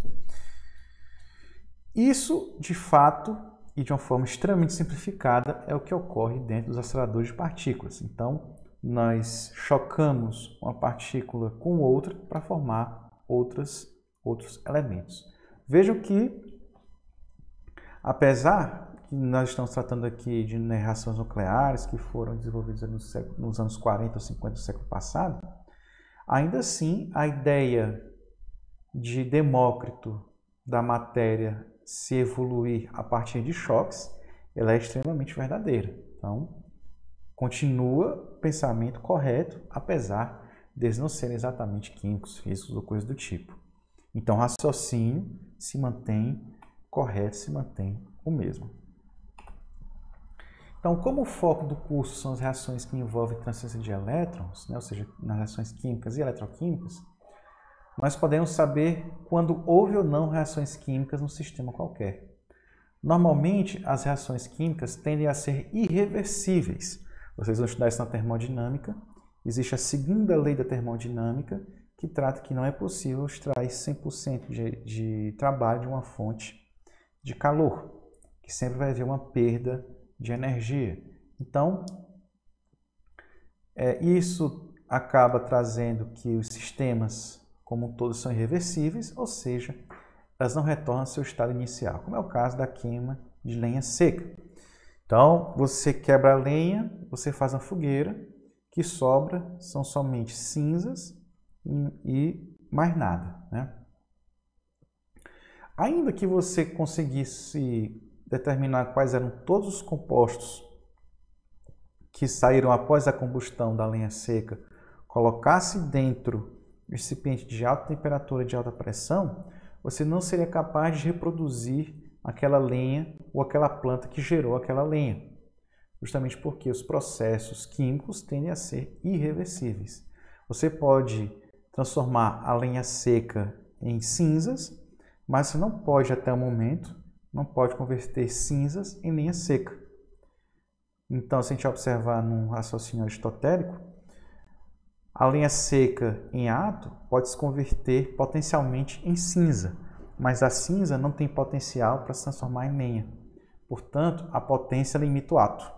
Isso, de fato, e de uma forma extremamente simplificada, é o que ocorre dentro dos aceleradores de partículas. Então, nós chocamos uma partícula com outra para formar outros elementos. Vejam que, apesar que nós estamos tratando aqui de reações nucleares que foram desenvolvidas nos anos 40 ou 50 do século passado, Ainda assim, a ideia de Demócrito da matéria se evoluir a partir de choques, ela é extremamente verdadeira. Então, continua o pensamento correto, apesar deles não serem exatamente químicos, físicos ou coisa do tipo. Então, o raciocínio se mantém correto, se mantém o mesmo. Então, como o foco do curso são as reações que envolvem transferência de elétrons, ou seja, nas reações químicas e eletroquímicas, nós podemos saber quando houve ou não reações químicas num sistema qualquer. Normalmente, as reações químicas tendem a ser irreversíveis. Vocês vão estudar isso na termodinâmica. Existe a segunda lei da termodinâmica, que trata que não é possível extrair 100% de trabalho de uma fonte de calor, que sempre vai haver uma perda de energia. Então, isso acaba trazendo que os sistemas, como todos, são irreversíveis, ou seja, elas não retornam ao seu estado inicial, como é o caso da queima de lenha seca. Então, você quebra a lenha, você faz uma fogueira, que sobra são somente cinzas e mais nada, né? Ainda que você conseguisse determinar quais eram todos os compostos que saíram após a combustão da lenha seca, colocasse dentro do recipiente de alta temperatura e de alta pressão, você não seria capaz de reproduzir aquela lenha ou aquela planta que gerou aquela lenha. Justamente porque os processos químicos tendem a ser irreversíveis. Você pode transformar a lenha seca em cinzas, mas você não pode, até o momento, não pode converter cinzas em lenha seca. Então, se a gente observar num raciocínio aristotélico, a lenha seca em ato pode se converter potencialmente em cinza, mas a cinza não tem potencial para se transformar em lenha. Portanto, a potência limita o ato.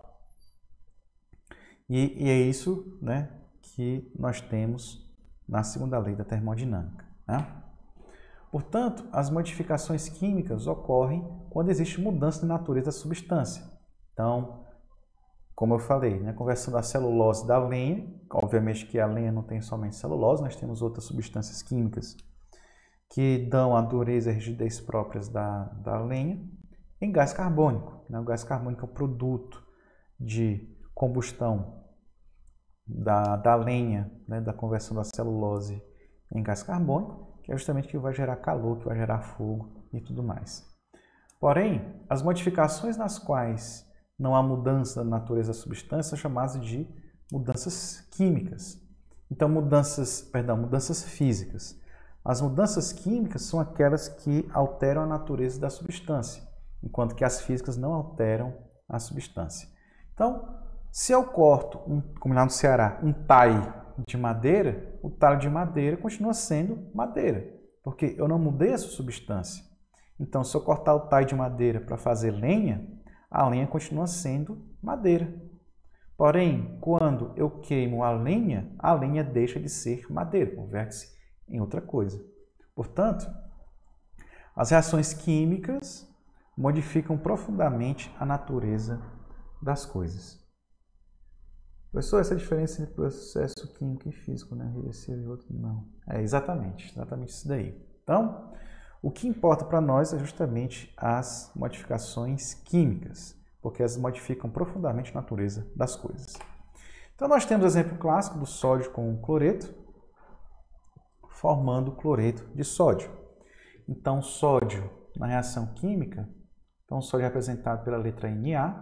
E é isso, né, que nós temos na segunda lei da termodinâmica, né? Portanto, as modificações químicas ocorrem quando existe mudança de natureza da substância. Então, como eu falei, né, conversão da celulose da lenha, obviamente que a lenha não tem somente celulose, nós temos outras substâncias químicas que dão a dureza e a rigidez próprias da lenha, em gás carbônico. Né? O gás carbônico é um produto de combustão da lenha, né, da conversão da celulose em gás carbônico, que é justamente o que vai gerar calor, que vai gerar fogo e tudo mais. Porém, as modificações nas quais não há mudança da natureza da substância são chamadas de mudanças químicas. Então, mudanças físicas. As mudanças químicas são aquelas que alteram a natureza da substância, enquanto que as físicas não alteram a substância. Então, se eu corto, como lá no Ceará, um talhe de madeira, o talhe de madeira continua sendo madeira, porque eu não mudei a sua substância. Então, se eu cortar o talhe de madeira para fazer lenha, a lenha continua sendo madeira. Porém, quando eu queimo a lenha deixa de ser madeira, converte-se em outra coisa. Portanto, as reações químicas modificam profundamente a natureza das coisas. Professor, essa diferença entre processo químico e físico, né? Reversível e outro não. É exatamente isso daí. Então, o que importa para nós é justamente as modificações químicas, porque elas modificam profundamente a natureza das coisas. Então, nós temos o exemplo clássico do sódio com cloreto, formando cloreto de sódio. Então, sódio na reação química, então, o sódio é representado pela letra Na,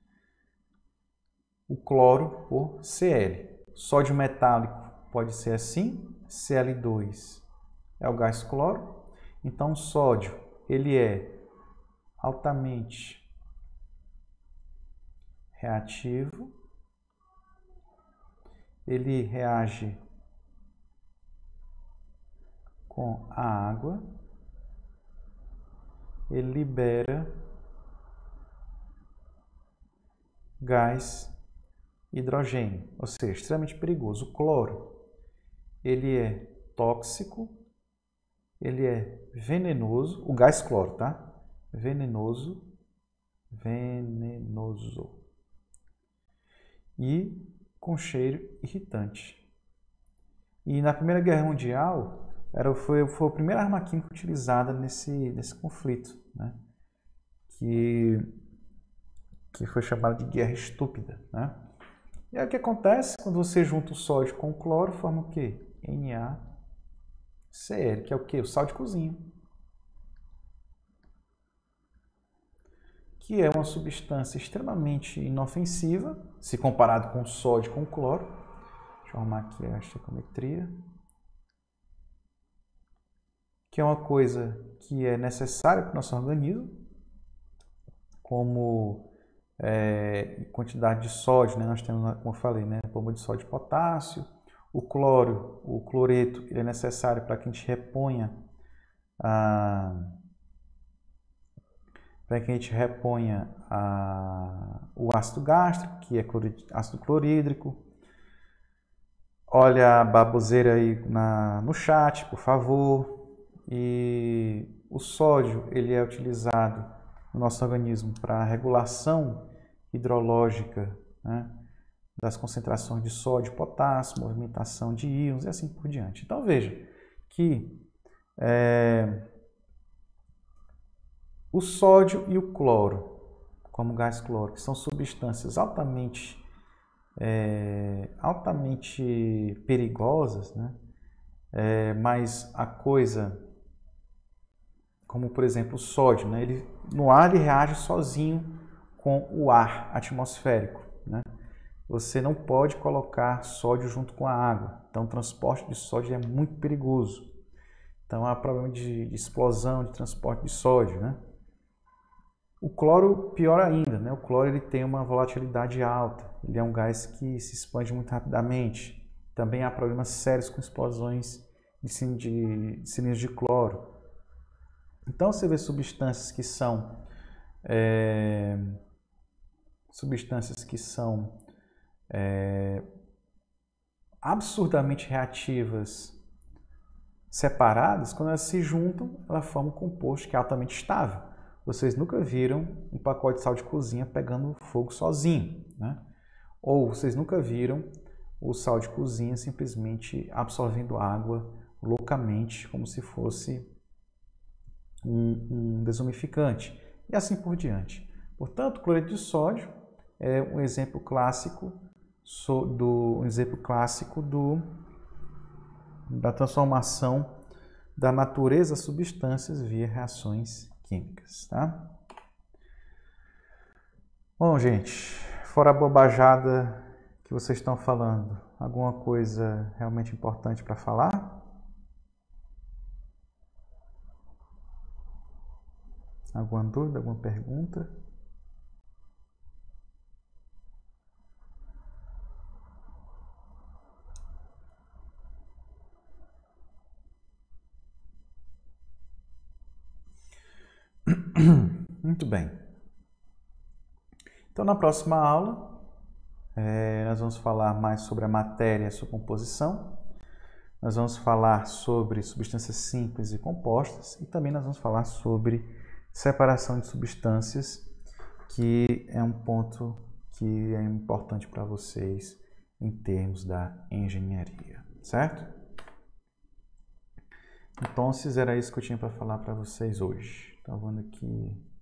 o cloro por Cl. Sódio metálico pode ser assim, Cl2 é o gás cloro. Então, o sódio ele é altamente reativo, ele reage com a água, ele libera gás hidrogênio, ou seja, extremamente perigoso. O cloro, ele é tóxico, ele é venenoso, o gás cloro, tá? Venenoso. E com cheiro irritante. E na Primeira Guerra Mundial foi a primeira arma química utilizada nesse conflito, né? Que foi chamada de guerra estúpida, né? E aí o que acontece quando você junta o sódio com o cloro, forma o quê? NaCl, que é o quê? O sal de cozinha. Que é uma substância extremamente inofensiva, se comparado com o sódio com o cloro. Deixa eu arrumar aqui a estequiometria. Que é uma coisa que é necessária para o nosso organismo, como quantidade de sódio, né? Nós temos, como eu falei, né? Bomba de sódio e potássio. O cloro, o cloreto, ele é necessário para que a gente reponha o ácido gástrico, que é ácido clorídrico. Olha a baboseira aí no chat, por favor. E o sódio, ele é utilizado no nosso organismo para a regulação hidrológica, né, das concentrações de sódio e potássio, movimentação de íons e assim por diante. Então veja que o sódio e o cloro, como gás clórico, são substâncias altamente perigosas, né? Mas a coisa, como por exemplo o sódio, né? No ar ele reage sozinho com o ar atmosférico, né? Você não pode colocar sódio junto com a água, então o transporte de sódio é muito perigoso. Então há problema de explosão de transporte de sódio, né? O cloro, pior ainda, né? O cloro ele tem uma volatilidade alta, ele é um gás que se expande muito rapidamente. Também há problemas sérios com explosões de cilindros de cloro. Então você vê substâncias que são absurdamente reativas separadas, quando elas se juntam, elas formam um composto que é altamente estável. Vocês nunca viram um pacote de sal de cozinha pegando fogo sozinho, né? Ou vocês nunca viram o sal de cozinha simplesmente absorvendo água loucamente, como se fosse um desumificante, e assim por diante. Portanto, o cloreto de sódio é um exemplo clássico da transformação da natureza das substâncias via reações químicas, tá? Bom, gente, fora a bobajada que vocês estão falando, alguma coisa realmente importante para falar? Alguma dúvida, alguma pergunta? Muito bem. Então, na próxima aula, nós vamos falar mais sobre a matéria e a sua composição. Nós vamos falar sobre substâncias simples e compostas e também nós vamos falar sobre separação de substâncias, que é um ponto que é importante para vocês em termos da engenharia, certo? Então, era isso que eu tinha para falar para vocês hoje. Estou vendo aqui